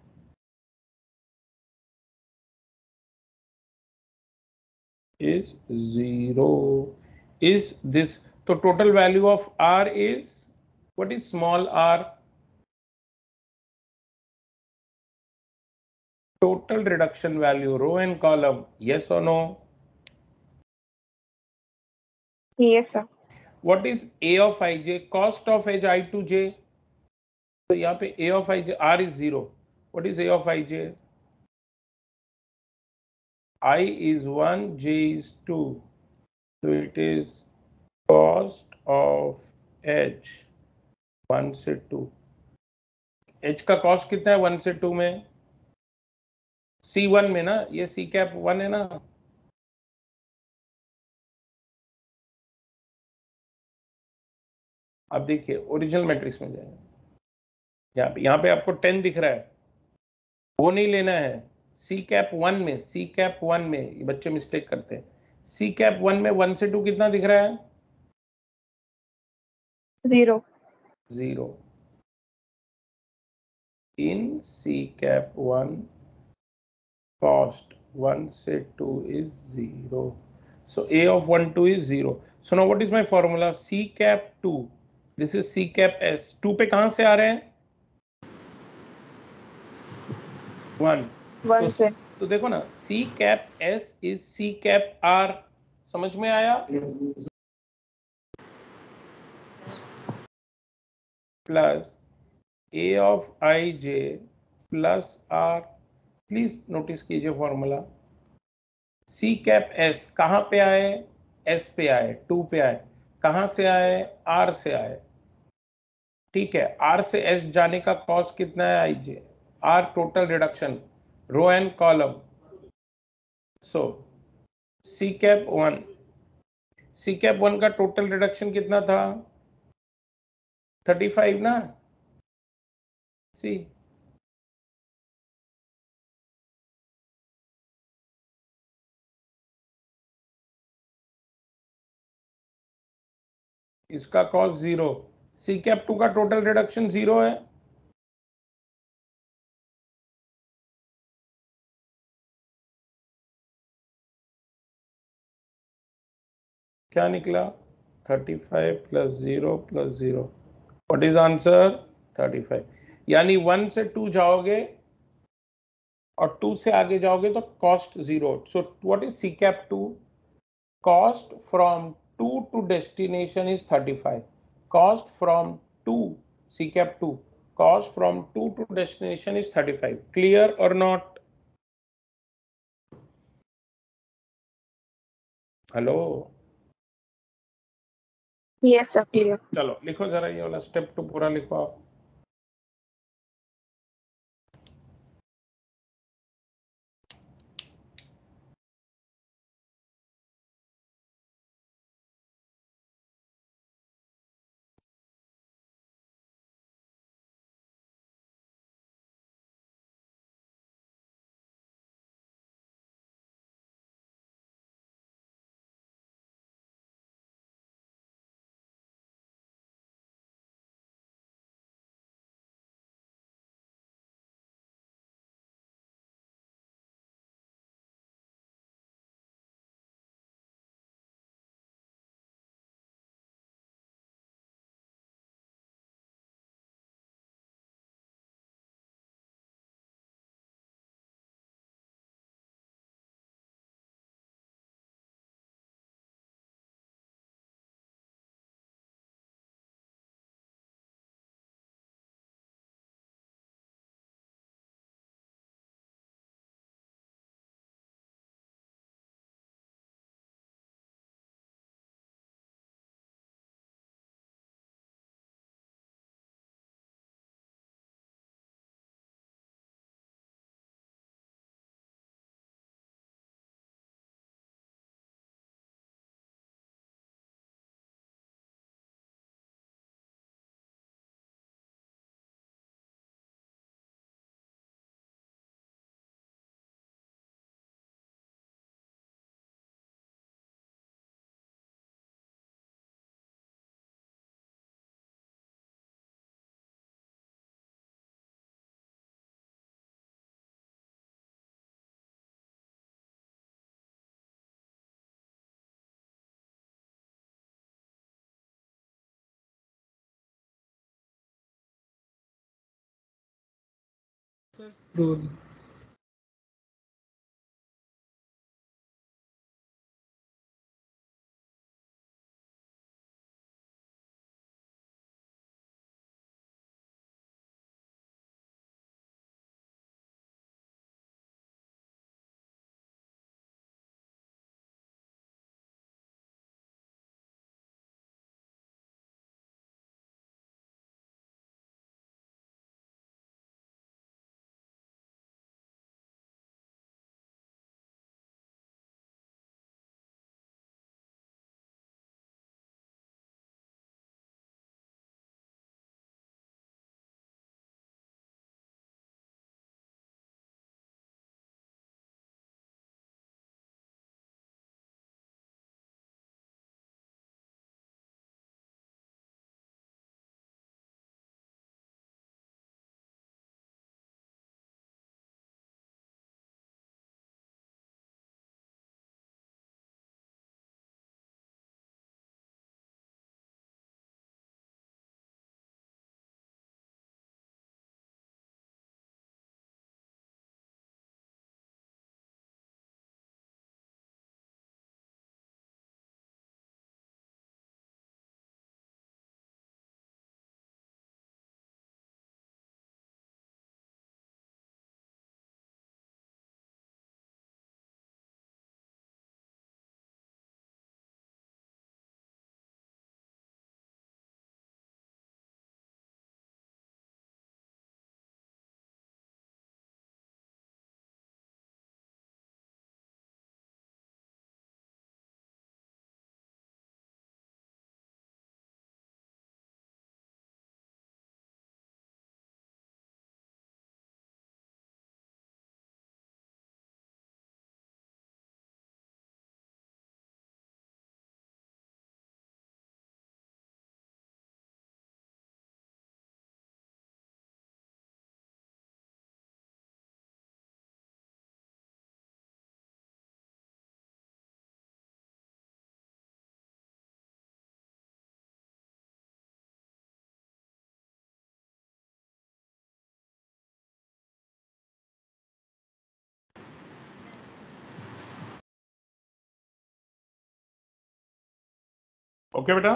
is zero. Is this, so total value of R is, what is small r? Total reduction value, row and column, yes or no? Yes, sir. What is A of ij? Cost of edge I to j. तो यहाँ पे A of ij, R is zero. What is A of ij? I is one, j is two. So it is cost of edge one से two. Edge का cost कितना है one से to में? सी one में ना, ये सी कैप वन है ना. अब देखिए ओरिजिनल मैट्रिक्स में जाए, यहाँ पे यहाँ पे आपको टेन दिख रहा है, वो नहीं लेना है. सी कैप वन में, सी कैप वन में ये बच्चे मिस्टेक करते हैं. सी कैप वन में वन से टू कितना दिख रहा है? Zero. Zero. In C cap one cost one से two is zero. So A of one two is zero. So now what is my formula? C cap two. This is C cap S. two पे कहाँ से आ रहे हैं? one. One तो, से. तो देखो ना, C cap S is C cap R. समझ में आया? Plus A of ij plus R. Please notice कीजिए फॉर्मूला. सी कैप एस कहां पे आए? एस पे आए, टू पे आए. कहां से आए? आर से आए. ठीक है, आर से एस जाने का कॉस्ट कितना है? I j. R total reduction row and column. So C cap one, C cap one का टोटल रिडक्शन कितना था? थर्टी फाइव ना. सी इसका cost zero. C cap two का टोटल रिडक्शन जीरो है. क्या निकला? Thirty five plus zero plus zero. What is answer? Thirty five. यानी वन से टू जाओगे और टू से आगे जाओगे तो cost zero. So what is C cap two? Cost from two to destination is thirty five. Cost from two, C cap two, cost from two to destination is thirty five. Clear और not? Hello. Yes, sir. Clear. चलो लिखो जरा ये वाला step to पूरा लिखो आप. Sir rule okay बेटा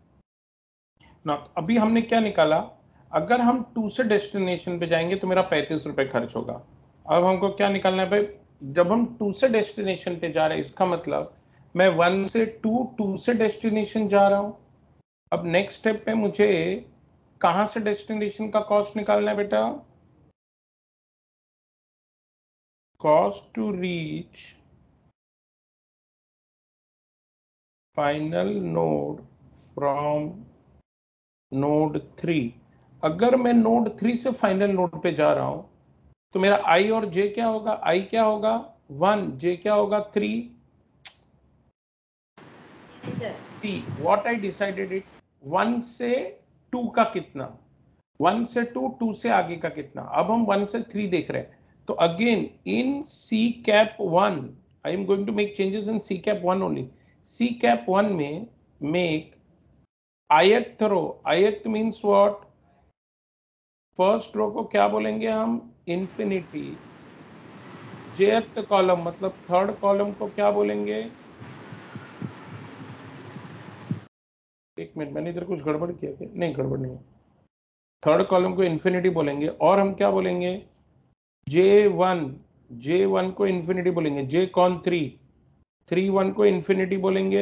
ना, अभी हमने क्या निकाला, अगर हम टू से डेस्टिनेशन पे जाएंगे तो मेरा पैंतीस रुपए खर्च होगा। अब हमको क्या निकालना है भाई, जब हम टू से डेस्टिनेशन पे जा रहे हैं इसका मतलब मैं वन से टू, टू से डेस्टिनेशन जा रहा हूं। अब नेक्स्ट स्टेप पे मुझे कहां से डेस्टिनेशन का कॉस्ट निकालना है बेटा, cost to reach final node from node three. अगर मैं नोड थ्री से फाइनल नोड पे जा रहा हूं तो मेरा आई और जे क्या होगा, आई क्या होगा वन, जे क्या होगा three. Sir what I decided it, one से टू का कितना, वन से टू, टू से आगे का कितना। अब हम वन से थ्री देख रहे हैं तो again in C cap one I am going to make changes in C cap one only. C cap one में make ith row, ith means what, first row को क्या बोलेंगे हम, इंफिनिटी। jth कॉलम मतलब थर्ड कॉलम को क्या बोलेंगे, एक मिनट मैंने इधर कुछ गड़बड़ किया क्या, नहीं गड़बड़ नहीं, थर्ड कॉलम को इंफिनिटी बोलेंगे। और हम क्या बोलेंगे, जे वन, जे वन को इंफिनिटी बोलेंगे, जे कौन थ्री, थ्री वन को इंफिनिटी बोलेंगे।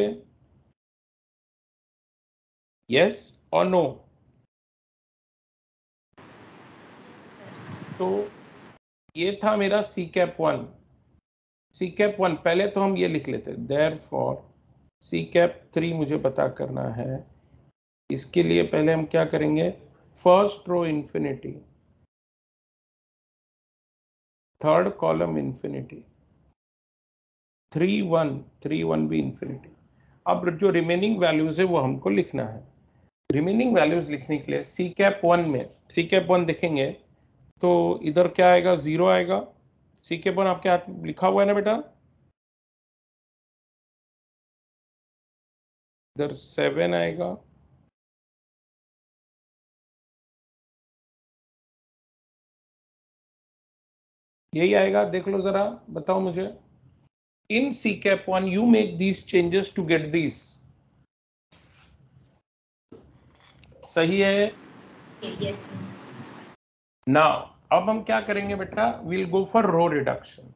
यस और नो। तो ये था मेरा C cap one. C cap one पहले तो हम ये लिख लेते, therefore C cap three मुझे पता करना है। इसके लिए पहले हम क्या करेंगे, first row infinity, third column infinity, three one, three one भी इंफिनिटी। अब जो रिमेनिंग वैल्यूज है वो हमको लिखना है। रिमेनिंग वैल्यूज लिखने के लिए सी कैप वन में, सी कैप वन देखेंगे तो इधर क्या आएगा, जीरो आएगा। सी कैप वन आपके हाथ में लिखा हुआ है ना बेटा, इधर सेवन आएगा, यही आएगा, देख लो जरा, बताओ मुझे। In C cap one you make these changes to get this, सही है? यस। नाउ अब हम क्या करेंगे बेटा, will go for row reduction.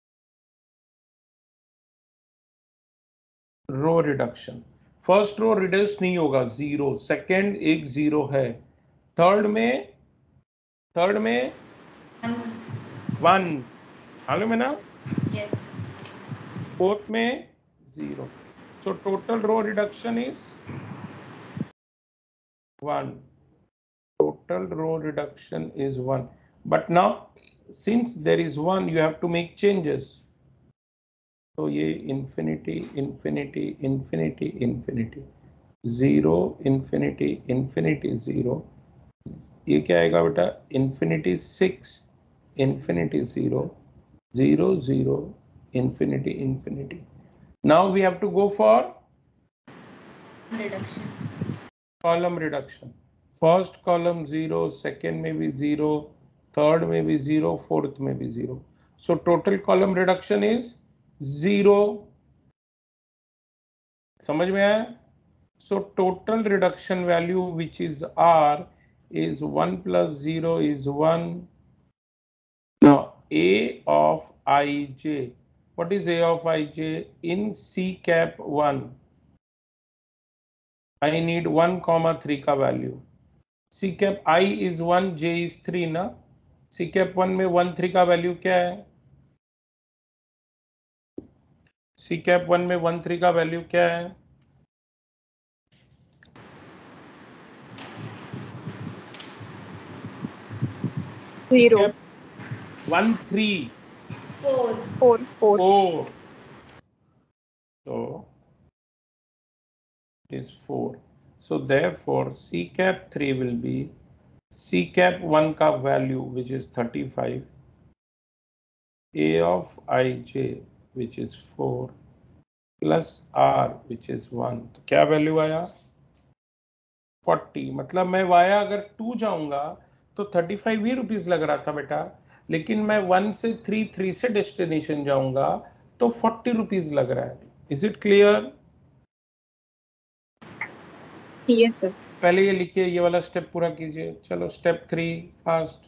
Row reduction, first row reduce नहीं होगा, जीरो, सेकंड एक जीरो है, थर्ड में थर्ड में वन, मालूम है ना? यस। फोर्थ में zero, so total row reduction is one, total row reduction is one, but now since there is one you have to make changes, तो ये infinity infinity infinity infinity zero infinity infinity zero, ये क्या आएगा बेटा, infinity six infinity zero zero zero infinity infinity. Now we have to go for reduction. column reduction. First column zero, second में भी zero, third में भी zero, fourth में भी zero, so total column reduction is zero. समझ में आया? So total reduction value which is R is one plus zero is one. Now A of I j, what is a of ij in c cap one? I need one comma three का value, C cap i is one, j is three ना, C cap one में one three का value क्या है? C cap one में one three का value क्या है? C Zero. Cap one three four. Four. Four. Four, so it is four, so therefore c cap three will be c cap one का value which is thirty-five, a of ij which is four plus r which is one, तो क्या value आया? Forty. मतलब मैं via अगर to जाऊंगा तो thirty five ही rupees लग रहा था बेटा, लेकिन मैं वन से थ्री, थ्री से डेस्टिनेशन जाऊंगा तो फोर्टी रुपीज लग रहा है। Is it clear? Yes, sir. पहले ये लिखिए, ये वाला स्टेप पूरा कीजिए। चलो स्टेप थ्री फास्ट।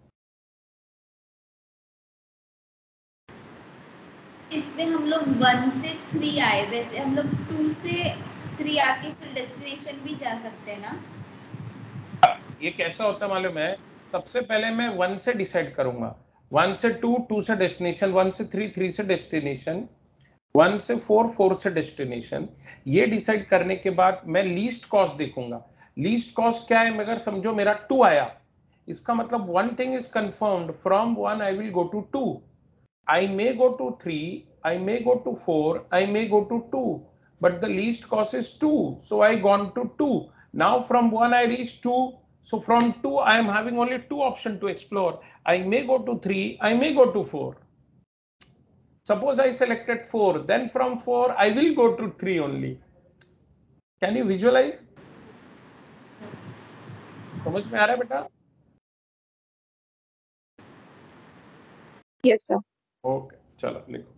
इसमें हम लोग वन से थ्री आए, वैसे हम लोग टू से थ्री आके फिर डेस्टिनेशन भी जा सकते हैं ना? ये कैसा होता है मालूम है, सबसे पहले मैं वन से डिसाइड करूंगा, वन से टू, टू से डेस्टिनेशन, वन से थ्री, थ्री से डेस्टिनेशन, वन से फोर, फोर से डेस्टिनेशन। ये डिसाइड करने के बाद मैं लीस्ट कॉस्ट देखूंगा। लीस्ट कॉस्ट क्या है, मगर समझो मेरा टू आया, इसका मतलब one thing is confirmed, from one I will go to two, I may go to three, I may go to four, I may go to two, but the least cost is two, so I gone to two. Now from one I reach two, so from two I am having only two options to explore. I may go to three, I may go to four. Suppose I selected four, then from four I will go to three only. Can you visualize? समझ में आ रहा है बेटा? Yes, sir. Okay, चलो लिखो।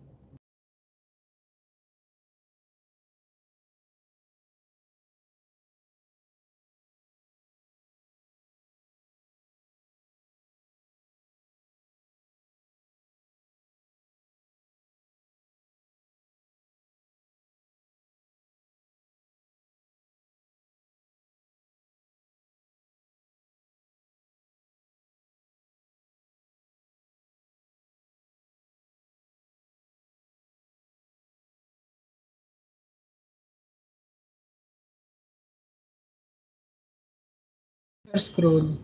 Scroll.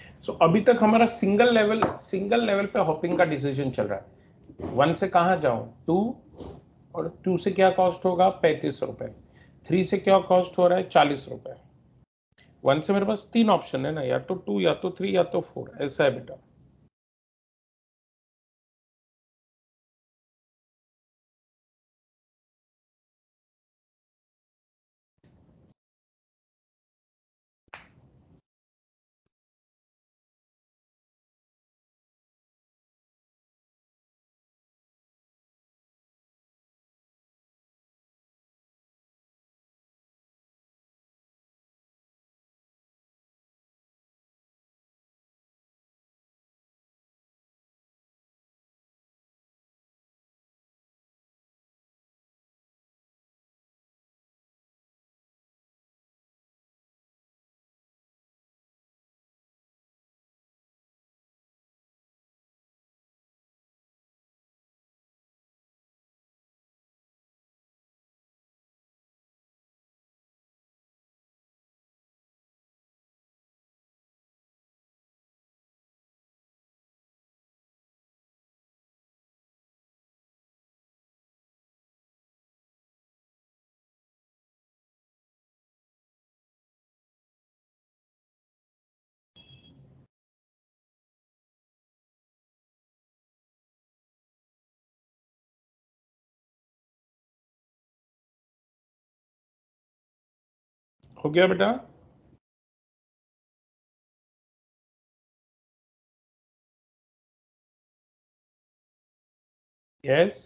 सो so, अभी तक हमारा सिंगल लेवल सिंगल लेवल पे हॉपिंग का डिसीजन चल रहा है। वन से कहाँ जाऊं, टू, और टू से क्या कॉस्ट होगा, पैंतीस रुपए। थ्री से क्या कॉस्ट हो रहा है, चालीस रुपए। वन से मेरे पास तीन ऑप्शन है ना, या तो टू, या तो थ्री, या तो फोर, ऐसा है बेटा। हो गया बेटा? यस।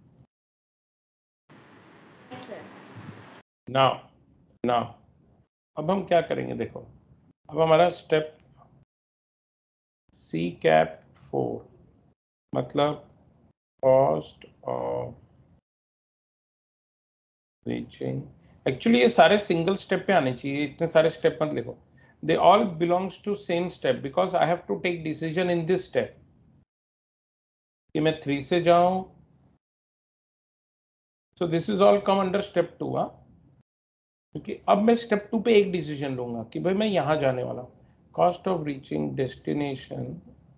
नाउ नाउ अब हम क्या करेंगे, देखो अब हमारा स्टेप सी कैप फोर, मतलब कॉस्ट ऑफ रीचिंग। एक्चुअली ये सारे सिंगल स्टेप पे आने चाहिए, इतने सारे स्टेप मत लिखो। They all belongs to same step because I have to take decision in this step कि मैं थ्री से जाऊं। So this is all come under step two. हाँ, क्योंकि अब मैं स्टेप टू पे एक डिसीजन लूंगा कि भाई मैं यहां जाने वाला हूं। Cost of reaching destination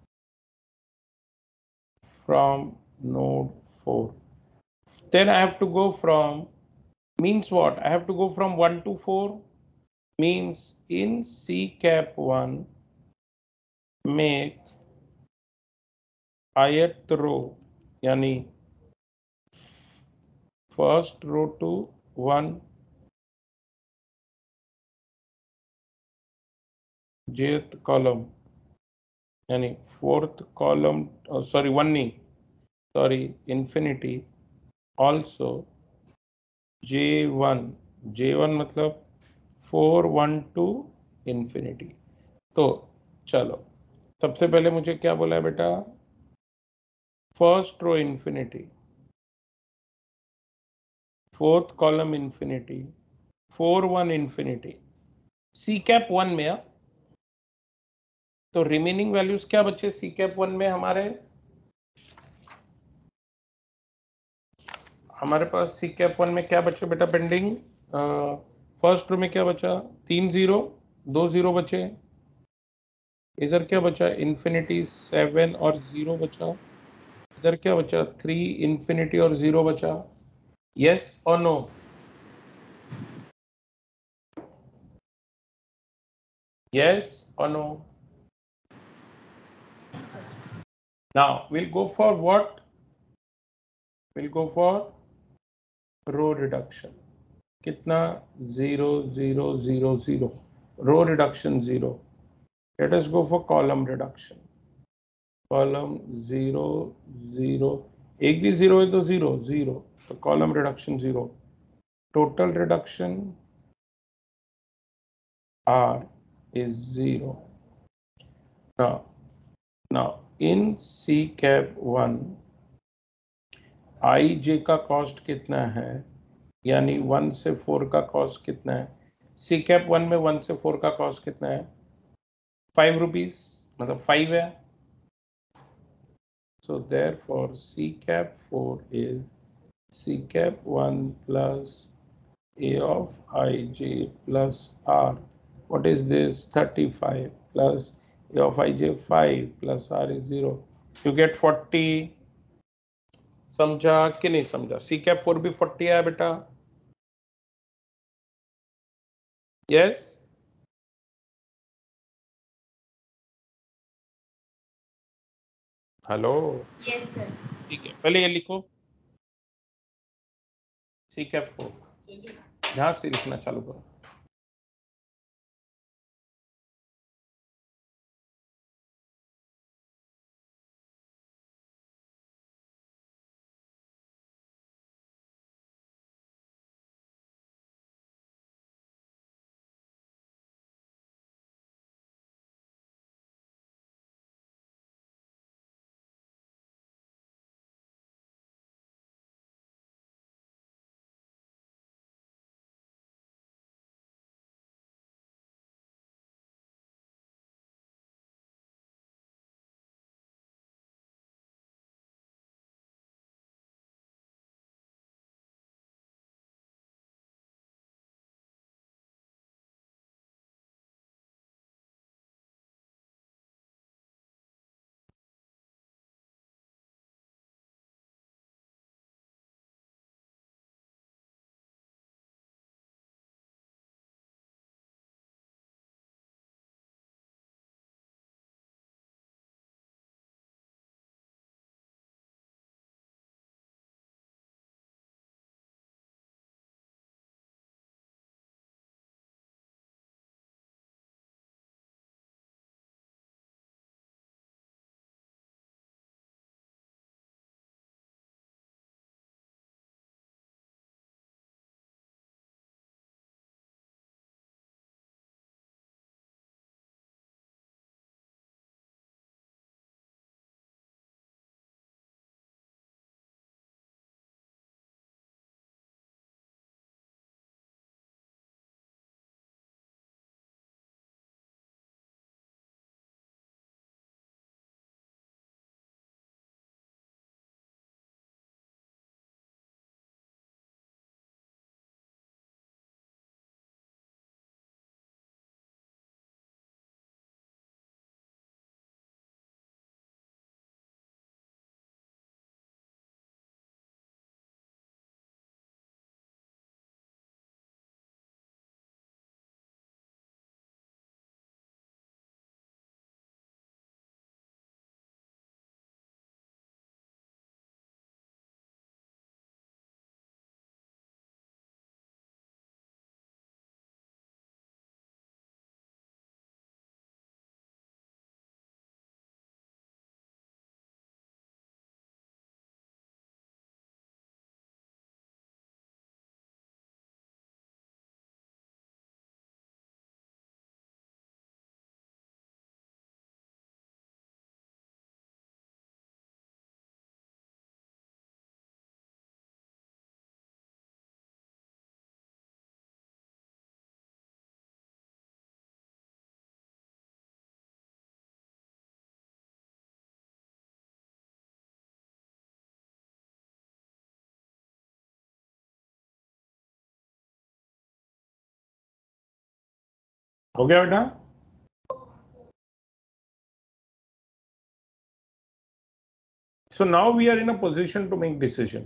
from node four, then I have to go from, means what, I have to go from one to four, means in C cap one make ith row यानी first row to one, jth column यानी fourth column, oh, sorry one नहीं, sorry infinity, also J one, J one मतलब four one to infinity। तो चलो सबसे पहले मुझे क्या बोला है बेटा, first row infinity, fourth column infinity, four one infinity, C cap one में। आ? तो रिमेनिंग वैल्यूज क्या बचे सी कैप वन में हमारे, हमारे पास सी कैप वन में क्या बचे बेटा पेंडिंग, फर्स्ट रो में क्या बचा, तीन जीरो, दो जीरो बचे। इधर क्या बचा, इंफिनिटी सेवन और जीरो बचा। इधर क्या बचा, थ्री इंफिनिटी और जीरो बचा। यस और नो? यस और no? Now we'll go for what? We'll go for row reduction. कितना, zero zero zero zero, row reduction zero. Let us go for column reduction. Column zero zero, एक भी zero है तो zero zero, तो column reduction zero. Total reduction R is zero. Now, now in C cap one, आई जे का cost कितना है, यानी one से फोर का कॉस्ट कितना है, सी कैप वन में वन से फोर का कॉस्ट कितना है, फाइव रुपीज, मतलब फाइव है। So therefore C cap four is C cap one plus A of I J plus R, what is this, thirty five plus A of ij five plus r is zero. You get forty. समझा कि नहीं समझा? C cap four भी forty है बेटा? Yes? Hello? Yes sir. ठीक है, पहले ये लिखो सी कैप फोर, ध्यान से लिखना चालू करो। हो गया बेटा? So now we are in a position to make decision.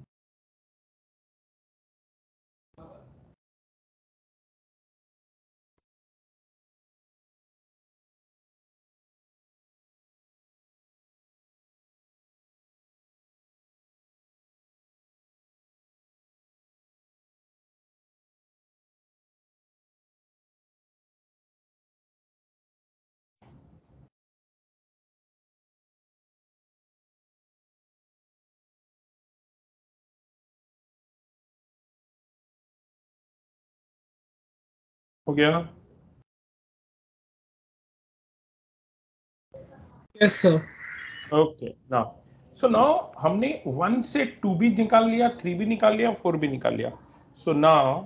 हो गया? Yes sir. Okay, now so now हमने वन से टू भी निकाल लिया, थ्री भी निकाल लिया, फोर भी निकाल लिया. So now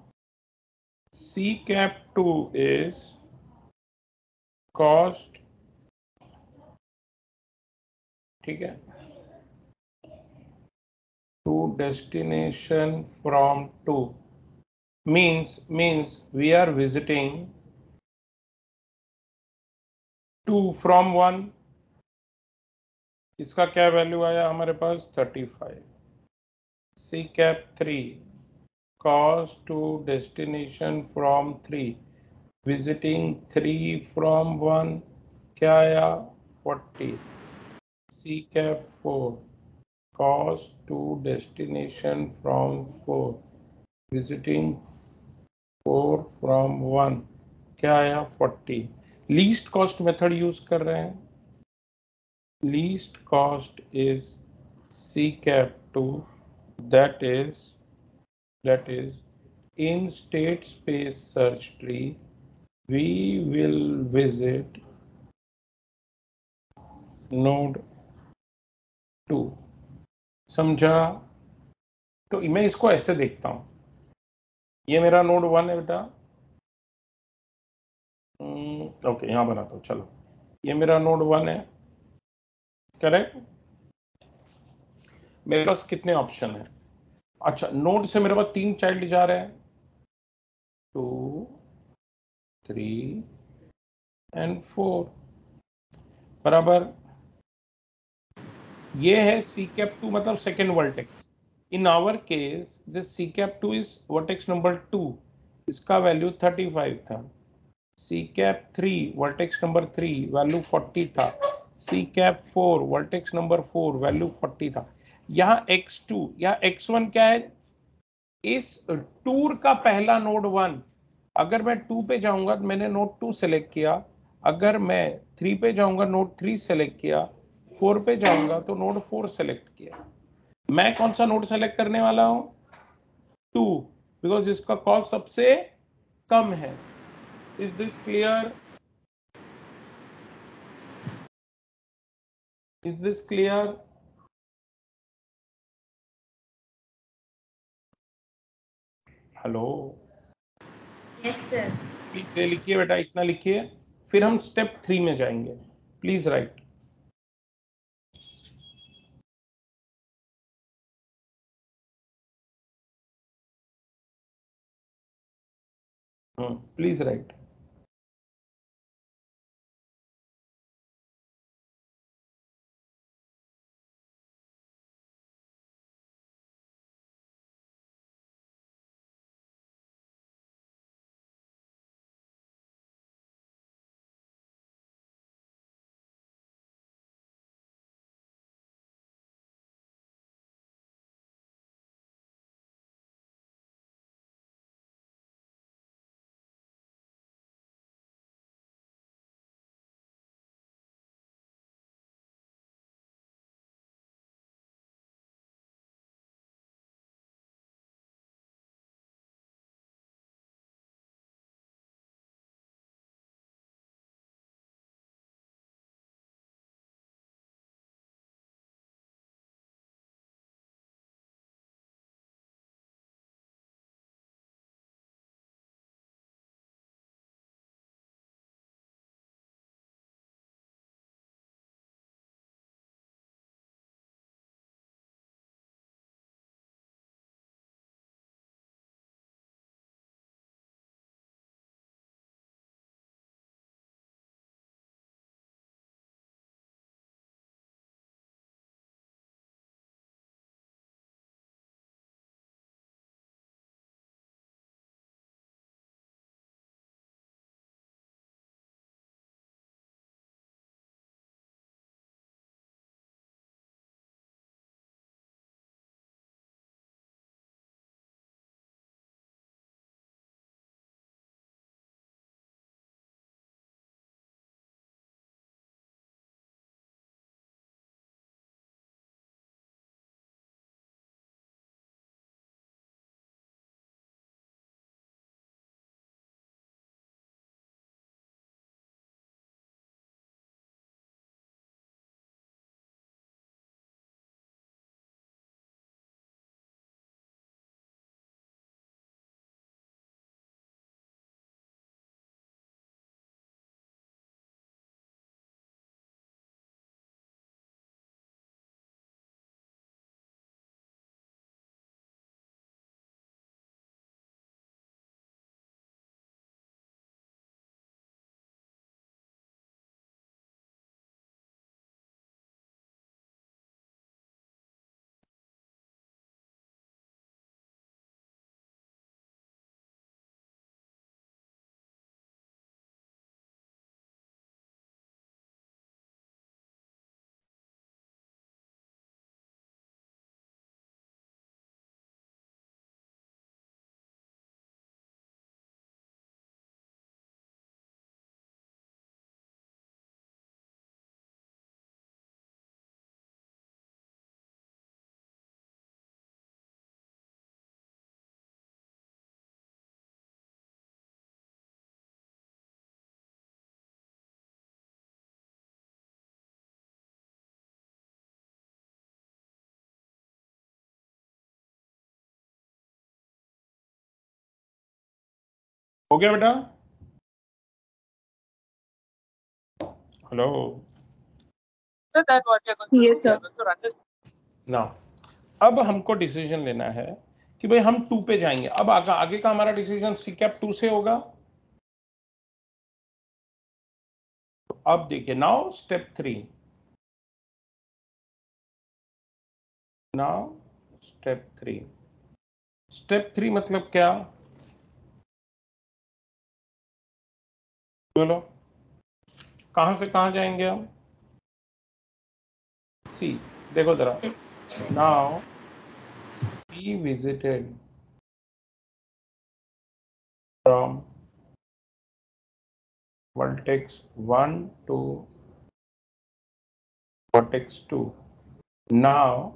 C cap two is cost, ठीक है, to destination from two means means we are visiting two फ्रॉम वन, इसका क्या वैल्यू आया हमारे पास thirty five. C cap three cost to destination from three, visiting three from one, क्या आया forty. C cap four cos to destination from four, visiting four from one, क्या आया forty. Least cost method use कर रहे हैं, least cost is C cap two, that is that is in state space search tree we will visit node two. समझा? तो मैं इसको ऐसे देखता हूं, ये मेरा नोड वन है बेटा, ओके यहां बनाता हूं, चलो ये मेरा नोड वन है, करेक्ट। मेरे पास कितने ऑप्शन है? अच्छा, नोड से मेरे पास तीन चाइल्ड जा रहे हैं, टू, थ्री एंड फोर, बराबर। ये है सी कैप टू मतलब second vertex. In our case this C cap two is vertex number two, इसका वैल्यू थर्टी फाइव था। C cap three vertex number three, value forty था। C cap four vertex number four, value forty था। यहाँ X two या X one क्या है? इस टूर का पहला नोड वन। अगर मैं टू पे जाऊंगा तो मैंने नोड टू सेलेक्ट किया, अगर मैं थ्री पे जाऊंगा नोड थ्री सेलेक्ट किया, फोर पे जाऊंगा तो नोड फोर सेलेक्ट किया। मैं कौन सा नोड सेलेक्ट करने वाला हूं? टू, बिकॉज इसका कॉस्ट सबसे कम है। Is this clear? Is this clear? Hello, yes sir. Please ये लिखिए बेटा, इतना लिखिए, फिर हम स्टेप थ्री में जाएंगे। Please write. Please write. हो गया बेटा? Hello Yes, sir. ना, अब हमको डिसीजन लेना है कि भाई हम टू पे जाएंगे। अब आगे आगे का हमारा डिसीजन सी कैप टू से होगा। अब देखिए, now step three, now step three. Step three मतलब क्या? बोलो, कहां से कहां जाएंगे हम? सी, देखो जरा, now we visited from vertex one to vertex two. Now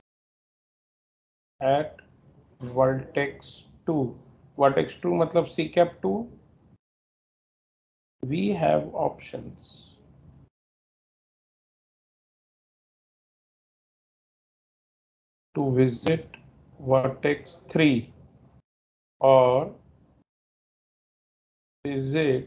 at vertex two, vertex two मतलब C cap two, we have options. To visit vertex three or visit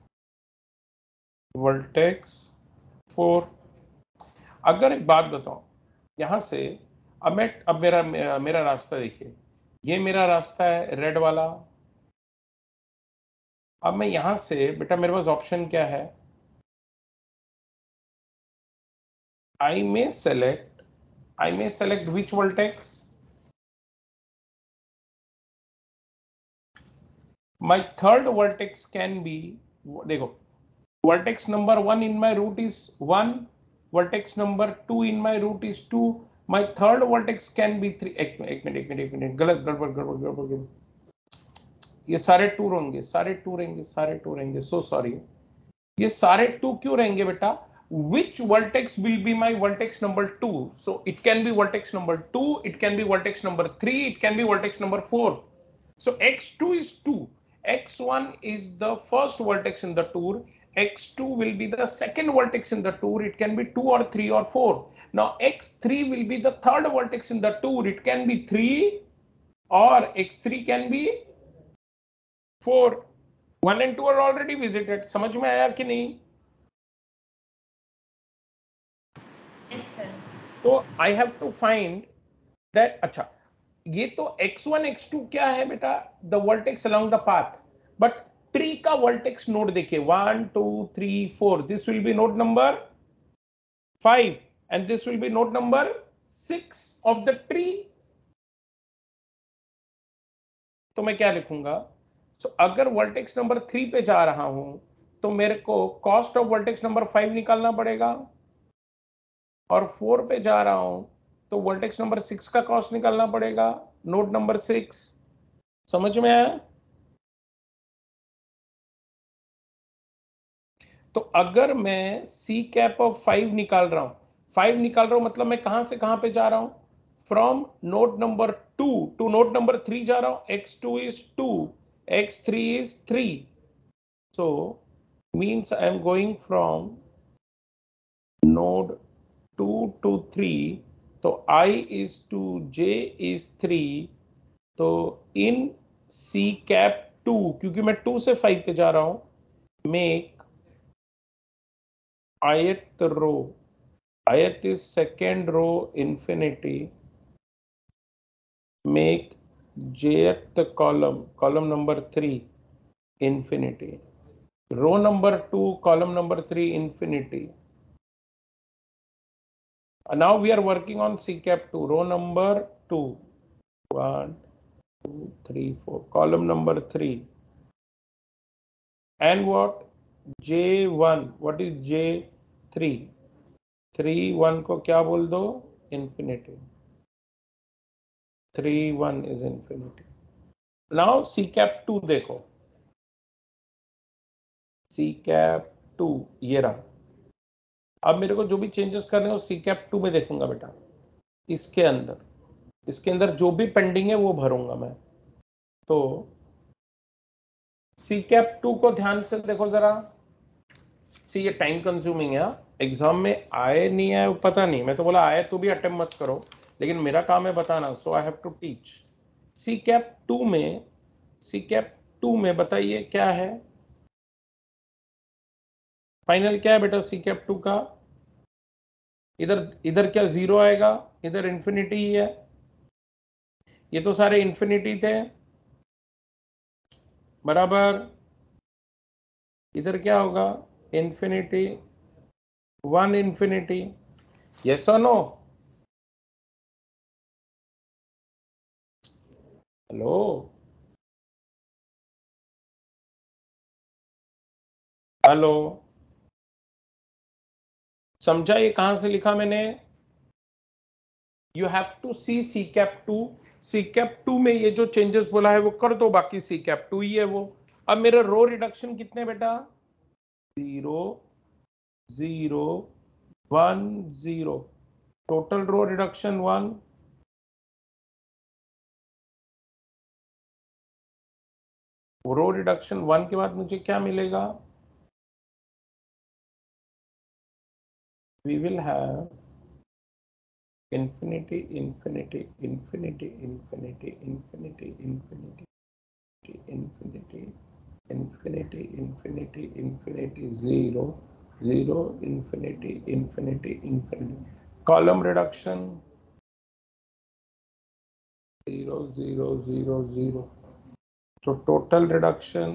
vertex four. अगर एक बात बताओ, यहां से अब मैं अब मेरा मेरा रास्ता देखिए, ये मेरा रास्ता है रेड वाला। अब मैं यहां से बेटा, मेरे पास ऑप्शन क्या है? I may select, I may select which vertex? My third vertex can be, देखो, vertex number one in my route is one, vertex number two in my route is two, my third vertex can be three. एक minute एक minute एक minute एक minute, गलत, गड़बड़ गड़बड़ गड़बड़ गड़बड़, ये सारे टू रहेंगे, सारे टू रहेंगे, सारे टू रहेंगे, सो सॉरी। ये सारे टू क्यों रहेंगे बेटा? Which vertex will be my vertex number two? So it can be vertex number two, it can be vertex number three, it can be vertex number four. So x two is two, x one is the first vertex in the tour, x two will be the second vertex in the tour, it can be two or three or four. Now x three will be the third vertex in the tour, it can be three or x three can be four. One and two are already visited. समझ में आया कि नहीं? Yes, sir. तो I have to find that, अच्छा, ये तो x one x two क्या है बेटा? The vertex along the path. But tree का vertex node देखिए, one two three four, this will be node number five and this will be node number six of the tree. तो मैं क्या लिखूंगा? So अगर vertex number three पे जा रहा हूं तो मेरे को cost of vertex number five निकालना पड़ेगा, और फोर पे जा रहा हूं तो वर्टेक्स नंबर सिक्स का कॉस्ट निकालना पड़ेगा, नोड नंबर सिक्स। समझ में आया? तो अगर मैं सी कैप ऑफ फाइव निकाल रहा हूं, फाइव निकाल रहा हूं मतलब मैं कहां से कहां पे जा रहा हूं? From node number two to node number three जा रहा हूं। X two is two, x three is three, so means I am going from node two to three, तो I is two, J is three, तो in C cap two, क्योंकि मैं two से five पे जा रहा हूं, make ith row, ith is second row infinity, make jth column, column number three infinity, row number two, column number three infinity. Now we are working on C cap two, row number two, one, two, three, four, column number three, and what? J one, what is J three? three, one को क्या बोल दो? Infinity. three, one is infinity. Now C cap two देखो, C cap two ये रहा। अब मेरे को जो भी चेंजेस करने हैं वो C cap two में देखूंगा बेटा, इसके अंदर, इसके अंदर जो भी पेंडिंग है वो भरूंगा मैं। तो C cap two को ध्यान से देखो जरा। सी, ये टाइम कंज्यूमिंग है, एग्जाम में आए नहीं आए पता नहीं, मैं तो बोला आए तो भी अटेम्प्ट मत करो, लेकिन मेरा काम है बताना, so I have to teach. C cap two में, सी कैप टू में बताइए क्या है, फाइनल क्या है बेटा सी कैप टू का? इधर इधर क्या जीरो आएगा, इधर इंफिनिटी ही है, ये तो सारे इंफिनिटी थे बराबर। इधर क्या होगा, इंफिनिटी, वन इंफिनिटी, यस और नो? हेलो, हेलो, समझा ये कहां से लिखा मैंने? You have to see C cap two, C cap two में ये जो चेंजेस बोला है वो कर दो, बाकी सी कैप टू ही है वो। अब मेरे रो रिडक्शन कितने बेटा, zero zero one zero, total row reduction one. Row reduction one के बाद मुझे क्या मिलेगा, we will have infinity infinity infinity infinity infinity infinity infinity infinity infinity infinity zero zero infinity infinity infinity, column reduction zero zero zero zero, so total reduction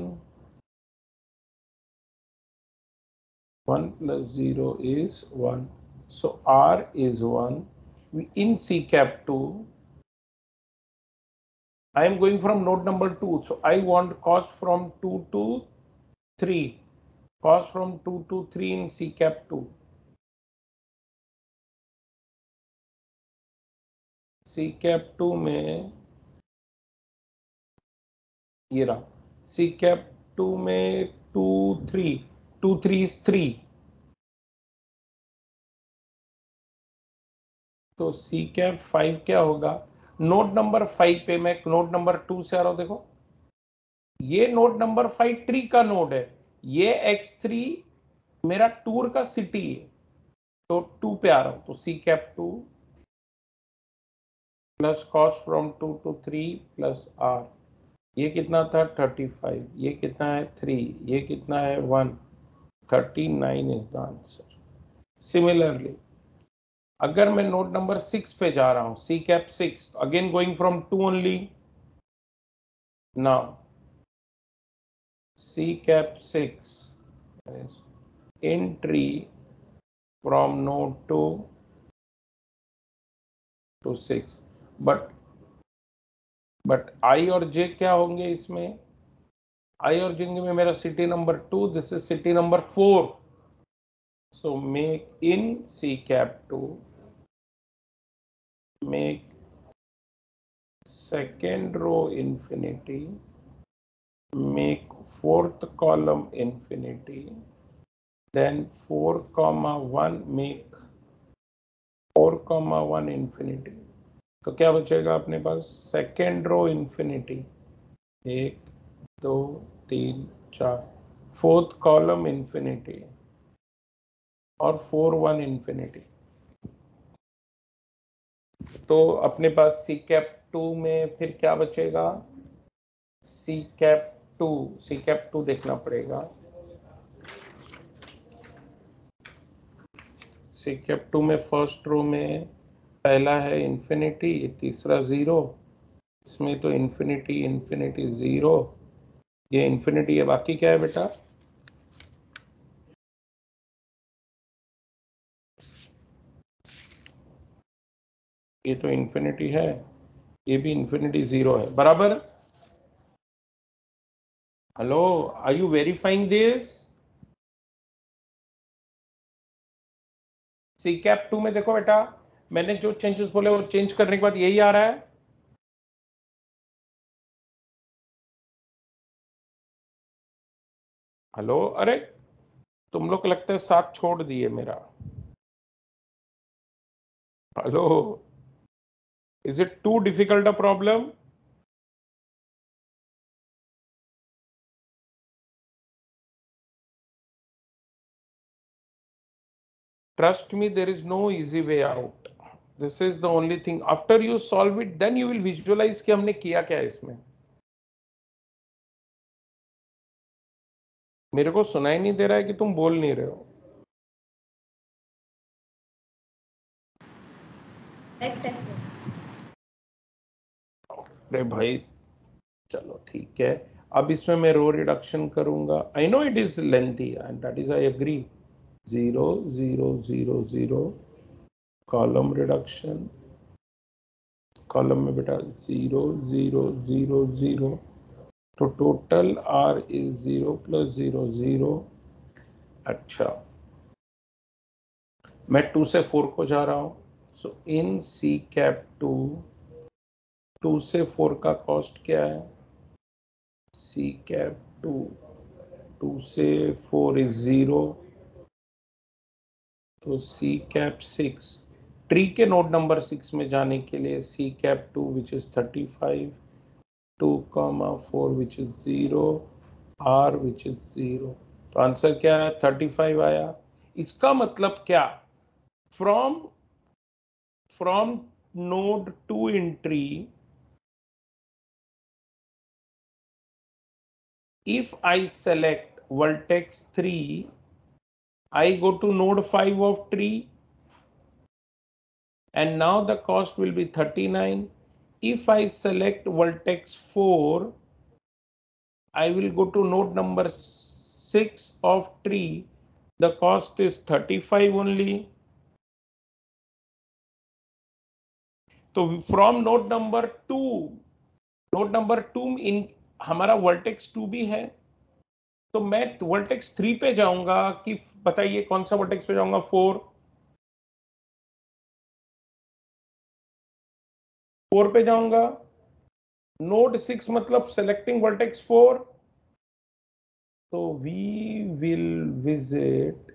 one plus zero is one, so R is one. In C cap two I am going from node number two, so I want cost from two to three, cost from two to three in C cap two. C cap two में ये रहा, C cap two में two three, two three is three, तो C cap five क्या होगा? Node number five पे मैं node number to से आ रहा हूं, देखो ये नोड नंबर फाइव ट्री का नोड है, ये एक्स थ्री मेरा टूर का सिटी है, तो टू पे आ रहा हूं, तो C cap two plus cost from two to three plus R, ये कितना था थर्टी फाइव, ये कितना है थ्री, ये कितना है one, thirty nine is the answer. Similarly अगर मैं नोड नंबर सिक्स पे जा रहा हूं, C cap six, again going from two only, now C cap six is entry from node two to six, but but I और J क्या होंगे इसमें? I और J में मेरा city number two, this is city number four, so make in C cap two, make second row infinity, make fourth column infinity, then four comma one make four comma one infinity, तो क्या बचेगा अपने पास, second row infinity, एक दो तीन चार, fourth column infinity और four one infinity, तो अपने पास सी कैप टू में फिर क्या बचेगा, C cap two, C cap two देखना पड़ेगा, सी कैप टू में फर्स्ट रो में पहला है इंफिनिटी, तीसरा जीरो, इसमें तो इंफिनिटी इंफिनिटी जीरो, ये इंफिनिटी है, बाकी क्या है बेटा, ये तो इंफिनिटी है, ये भी इंफिनिटी जीरो है बराबर। Hello, are you verifying this? C cap two में देखो बेटा, मैंने जो चेंजेस बोले वो चेंज करने के बाद यही आ रहा है, हेलो, अरे तुम लोग लगता है साथ छोड़ दिए मेरा, hello, is it too difficult a problem? Trust me, there is no easy way out. This is the only thing. After you solve it, then you will visualize कि हमने किया क्या है इसमें. मेरे को सुनाई नहीं दे रहा है कि तुम बोल नहीं रहे हो। करेक्ट है सर। अरे भाई चलो ठीक है, अब इसमें मैं रो रिडक्शन करूंगा। I know it is lengthy and that is I agree. Zero zero zero zero column reduction, column में बेटा जीरो जीरो जीरो जीरो, तो total R is zero plus zero zero. अच्छा, मैं टू से four को जा रहा हूं, so in C cap two, two से फोर का कॉस्ट क्या है, सी कैप टू, टू से फोर इज जीरो, तो सी कैप सिक्स, ट्री के नोड नंबर सिक्स में जाने के लिए C cap two which is thirty five, two comma four which is zero, R which is zero. तो answer क्या है, थर्टी फाइव आया। इसका मतलब क्या, from from node two in tree, if I select vertex three, I go to node five of tree, and now the cost will be thirty-nine. If I select vertex four, I will go to node number six of tree, the cost is thirty-five only. तो from node number two, node number two in हमारा vertex two भी है, तो मैं vertex three पे जाऊंगा कि बताइए कौन सा वर्टेक्स पे जाऊंगा, फोर, फोर पे जाऊंगा। नोड सिक्स मतलब सेलेक्टिंग वर्टेक्स फोर, तो we will visit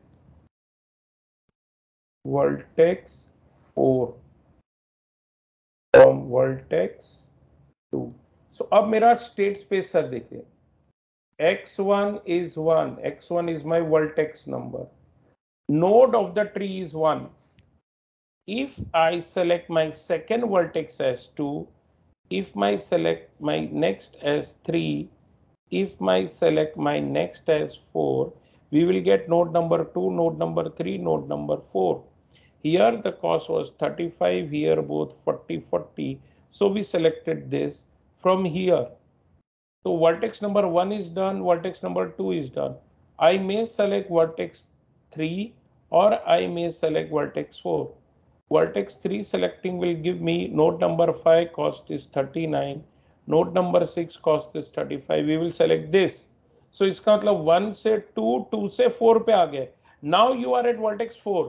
vertex four from vertex two. So अब मेरा स्टेट स्पेस सर देखिए, x one is one, x one is my vertex number, node of the tree is one. If I select my second vertex as two, if my select my next as three, if my select my next as four, we will get node number two, node number three, node number four. Here the cost was thirty-five, here both forty, forty. So we selected this from here. So vertex number one is done, vertex number two is done. I may select vertex three or I may select vertex four. Vertex three selecting will give me node number five cost is thirty-nine, node number six cost is thirty-five. We will select this. So इसका मतलब one से two, two से four पे आ गए. Now you are at vertex four.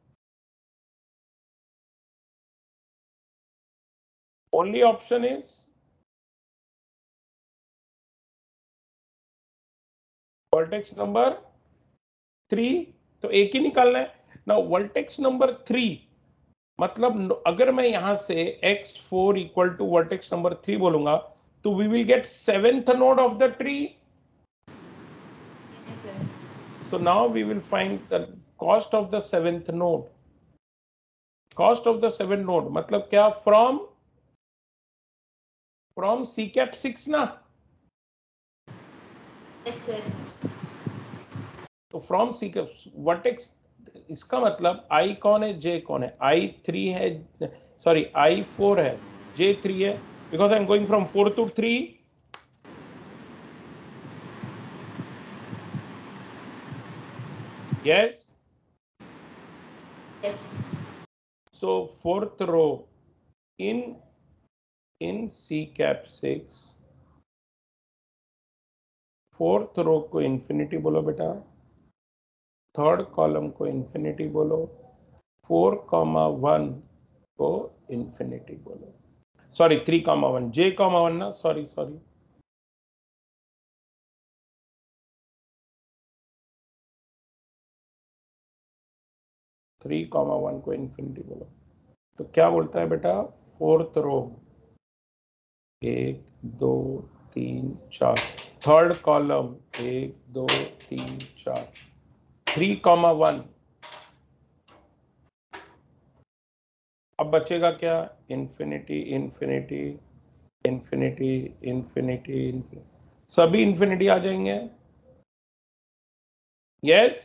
Only option is vertex number three, तो एक ही निकालना है ना। वर्टेक्स नंबर थ्री मतलब अगर मैं यहां से x four equal to vertex number three बोलूंगा, तो we will get seventh node of the tree. Yes, sir. So now we will find the cost of the seventh node. Cost of the seventh node मतलब क्या, from from C cap six ना, Yes, sir. तो from C के vertex, इसका मतलब आई कौन है, J कौन है, आई थ्री है, सॉरी आई फोर है, जे थ्री है, because I am going from four to three. Yes, Yes. So fourth row in in C cap six, fourth row को इंफिनिटी बोलो बेटा, थर्ड कॉलम को infinity बोलो, four comma one को infinity बोलो, sorry three comma one, J comma one ना, sorry sorry three comma one को infinity बोलो। तो क्या बोलता है बेटा, फोर्थ रो एक दो तीन चार, थर्ड कॉलम एक दो तीन चार, थ्री कॉमा वन, अब बचेगा क्या, इंफिनिटी इंफिनिटी इंफिनिटी इंफिनिटी, सभी इंफिनिटी आ जाएंगे। Yes.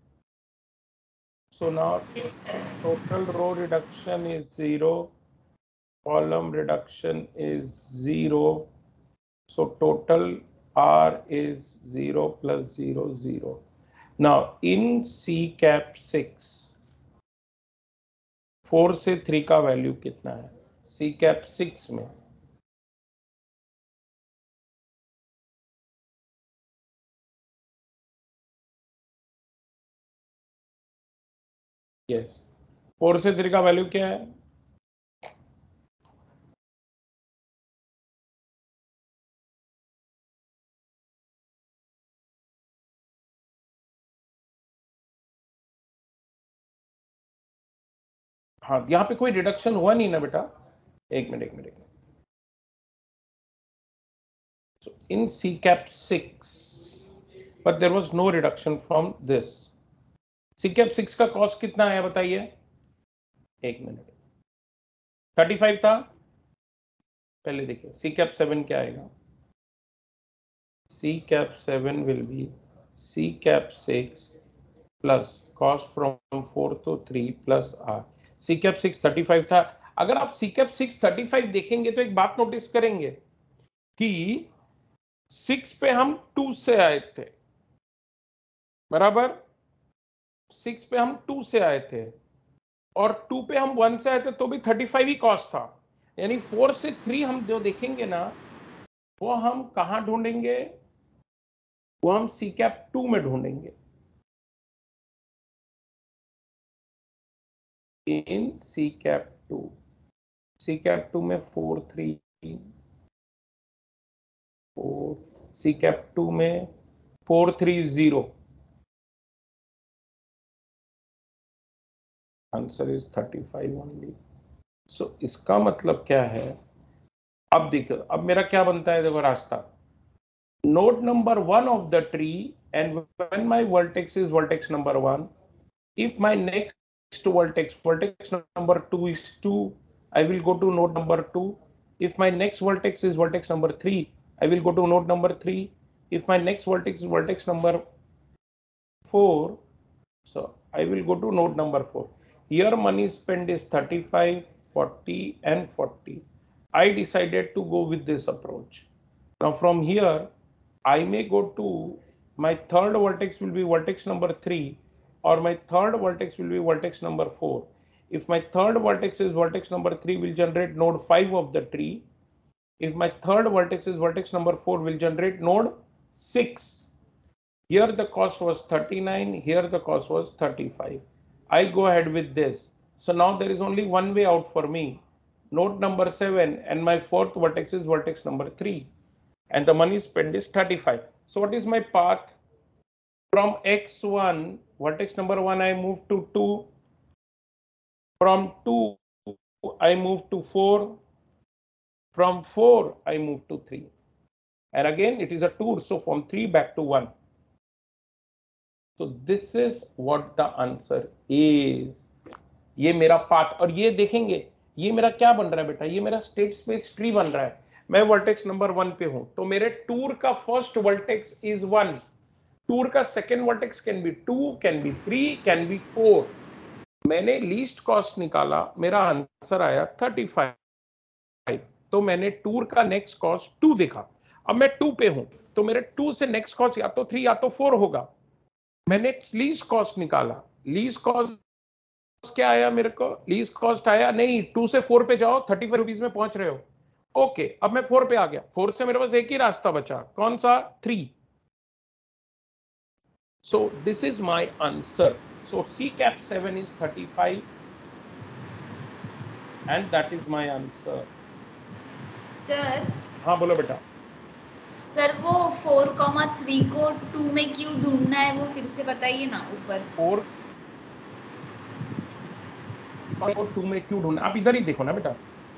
So now Yes, sir. total row reduction is zero, column reduction is zero, so total R is zero plus zero zero. Now in C cap six, four से three का value कितना है C cap six में? Yes, four से three का value क्या है? हाँ, यहाँ पे कोई रिडक्शन हुआ नहीं ना बेटा? एक मिनट एक मिनट एक minute So in C cap six, but there was no reduction from this. C cap six का कॉस्ट कितना है बताइए? एक मिनट, थर्टी फाइव था। पहले देखिए C cap सेवन क्या आएगा? C cap seven will be C cap six plus cost from four to three plus R. C cap six thirty five था। अगर आप C cap six thirty five देखेंगे तो एक बात नोटिस करेंगे कि सिक्स पे हम टू से आए थे, बराबर? सिक्स पे हम टू से आए थे और टू पे हम वन से आए थे तो भी थर्टी फाइव ही कॉस्ट था। यानी फोर से थ्री हम जो देखेंगे ना, वो हम कहां ढूंढेंगे? वो हम सी कैप टू में ढूंढेंगे। In C cap two, C cap two में four three four, C cap two में four three zero, answer is thirty five only. So इसका मतलब क्या है? अब देखो, अब मेरा क्या बनता है, देखो रास्ता। Node number one of the tree and when my vertex is vertex number one, if my next vertex vertex number two is two, I will go to node number two. If my next vertex is vertex number three, I will go to node number three. If my next vertex is vertex number four, so I will go to node number four. Here money spent is thirty-five, forty and forty. I decided to go with this approach. Now from here I may go to my third vertex will be vertex number three, or my third vertex will be vertex number four. If my third vertex is vertex number three, will generate node five of the tree. If my third vertex is vertex number four, will generate node six. Here the cost was thirty-nine, here the cost was thirty-five. I go ahead with this. So now there is only one way out for me. Node number seven and my fourth vertex is vertex number three. And the money spent is thirty-five. So what is my path? From x one, vertex number one, I move to two. From two, I move to four. From four, I move to three. And again, it is a tour. So from three back to one. So this is what the answer is. ये मेरा path, और ये देखेंगे ये मेरा क्या बन रहा है बेटा? ये मेरा स्टेट स्पेस ट्री बन रहा है। मैं वर्टेक्स नंबर वन पे हूं तो मेरे टूर का first vertex is one, tour का second vertex can be two, can be three, can be four. मैंने लीस्ट कॉस्ट निकाला, मेरा आंसर आया थर्टी फाइव। तो मैंने टूर का नेक्स्ट कॉस्ट टू देखा। अब मैं टू पे हूं तो मेरे टू से नेक्स्ट कॉस्ट या तो थ्री या तो फोर होगा। मैंने लीस्ट कॉस्ट निकाला, लीस्ट कॉस्ट क्या आया मेरे को? लीज कॉस्ट आया नहीं, टू से फोर पे जाओ, थर्टी फाइव रुपीज में पहुंच रहे हो। ओके, अब मैं फोर पे आ गया, फोर से मेरे पास एक ही रास्ता बचा, कौन सा? Three. So this is my answer. So C cap seven is thirty five and that is my answer. Sir हाँ बोलो बेटा। सर वो फोर कॉमा थ्री को टू में क्यों ढूंढना है, वो फिर से बताइए ना ऊपर। फोर और टू में क्यों ढूंढना? आप इधर ही देखो ना बेटा,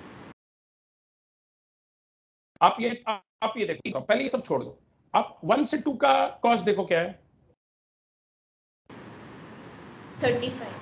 आप ये आप ये देखो, पहले ये सब छोड़ दो, आप वन से टू का कॉस्ट देखो क्या है? Thirty five.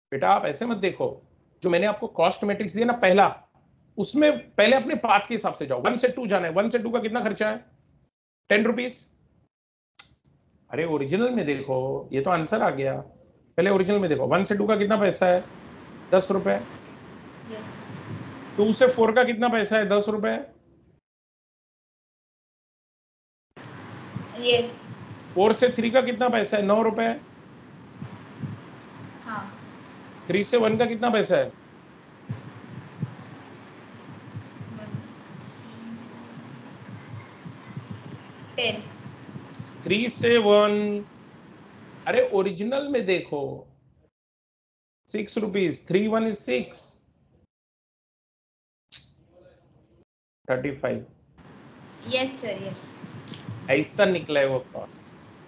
बेटा आप ऐसे मत देखो, जो मैंने आपको कॉस्ट मैट्रिक्स दिया ना पहला, उसमें पहले अपने पाथ के हिसाब से जाओ। वन से टू जाना है, वन से टू का कितना खर्चा है? Ten rupees. अरे ओरिजिनल में देखो, ये तो आंसर आ गया। पहले ओरिजिनल में देखो, वन से टू का कितना पैसा है? दस रुपए। यस टू से फोर का कितना पैसा है? दस रुपए। यस फोर से थ्री का कितना पैसा है? नौ रुपए। हाँ थ्री से वन का कितना पैसा है? टेन। थ्री से वन, अरे ओरिजिनल में देखो, six rupees. Three one is six, thirty five. Yes sir yes. ऐसा निकला है वो कॉस्ट।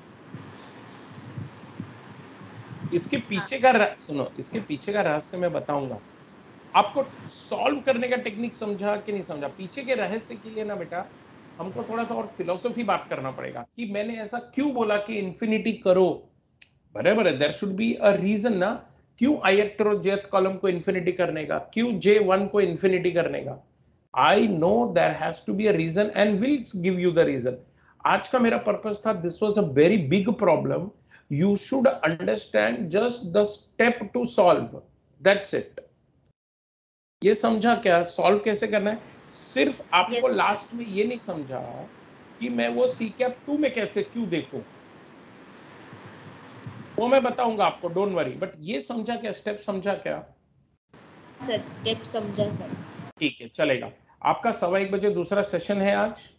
इसके पीछे का रह- सुनो, इसके पीछे का रहस्य मैं बताऊंगा आपको। सॉल्व करने का टेक्निक समझा कि नहीं समझा? पीछे के रहस्य के लिए ना बेटा हमको थोड़ा सा और फिलोसॉफी बात करना पड़ेगा कि मैंने ऐसा क्यों बोला कि इंफिनिटी करो। बराबर है, there should be a reason ना, क्यों ith रो jth कॉलम को इंफिनिटी करने का, क्यों जे वन को इंफिनिटी करने का। I know there has to be a reason and will give you the reason. आज का मेरा पर्पस था, this was a very big problem, you should understand just the step to solve, that's it. ये समझा क्या solve कैसे करना है? सिर्फ आपको Yes. लास्ट में ये नहीं समझा कि मैं वो सी कैप टू में कैसे क्यों देखूं, वो मैं बताऊंगा आपको, डोंट वरी। बट ये समझा क्या, स्टेप समझा क्या? सर स्टेप समझा सर। ठीक है, चलेगा। आपका सवा एक बजे दूसरा सेशन है आज।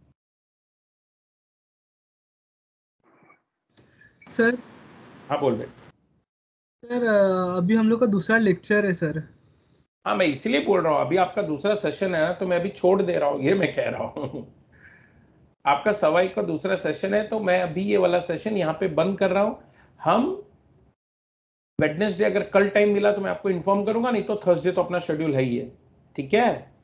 सर हाँ बोल बेटा। सर अ, अभी हम लोग का दूसरा लेक्चर है सर। हाँ मैं इसीलिए बोल रहा हूँ, अभी आपका दूसरा सेशन है ना, तो मैं अभी छोड़ दे रहा हूँ, ये मैं कह रहा हूँ। आपका सवा एक का दूसरा सेशन है, तो मैं अभी ये वाला सेशन यहाँ पे बंद कर रहा हूँ। हम वेडनेसडे अगर कल टाइम मिला तो मैं आपको इन्फॉर्म करूंगा, नहीं तो थर्सडे तो अपना शेड्यूल है ही है, ठीक है?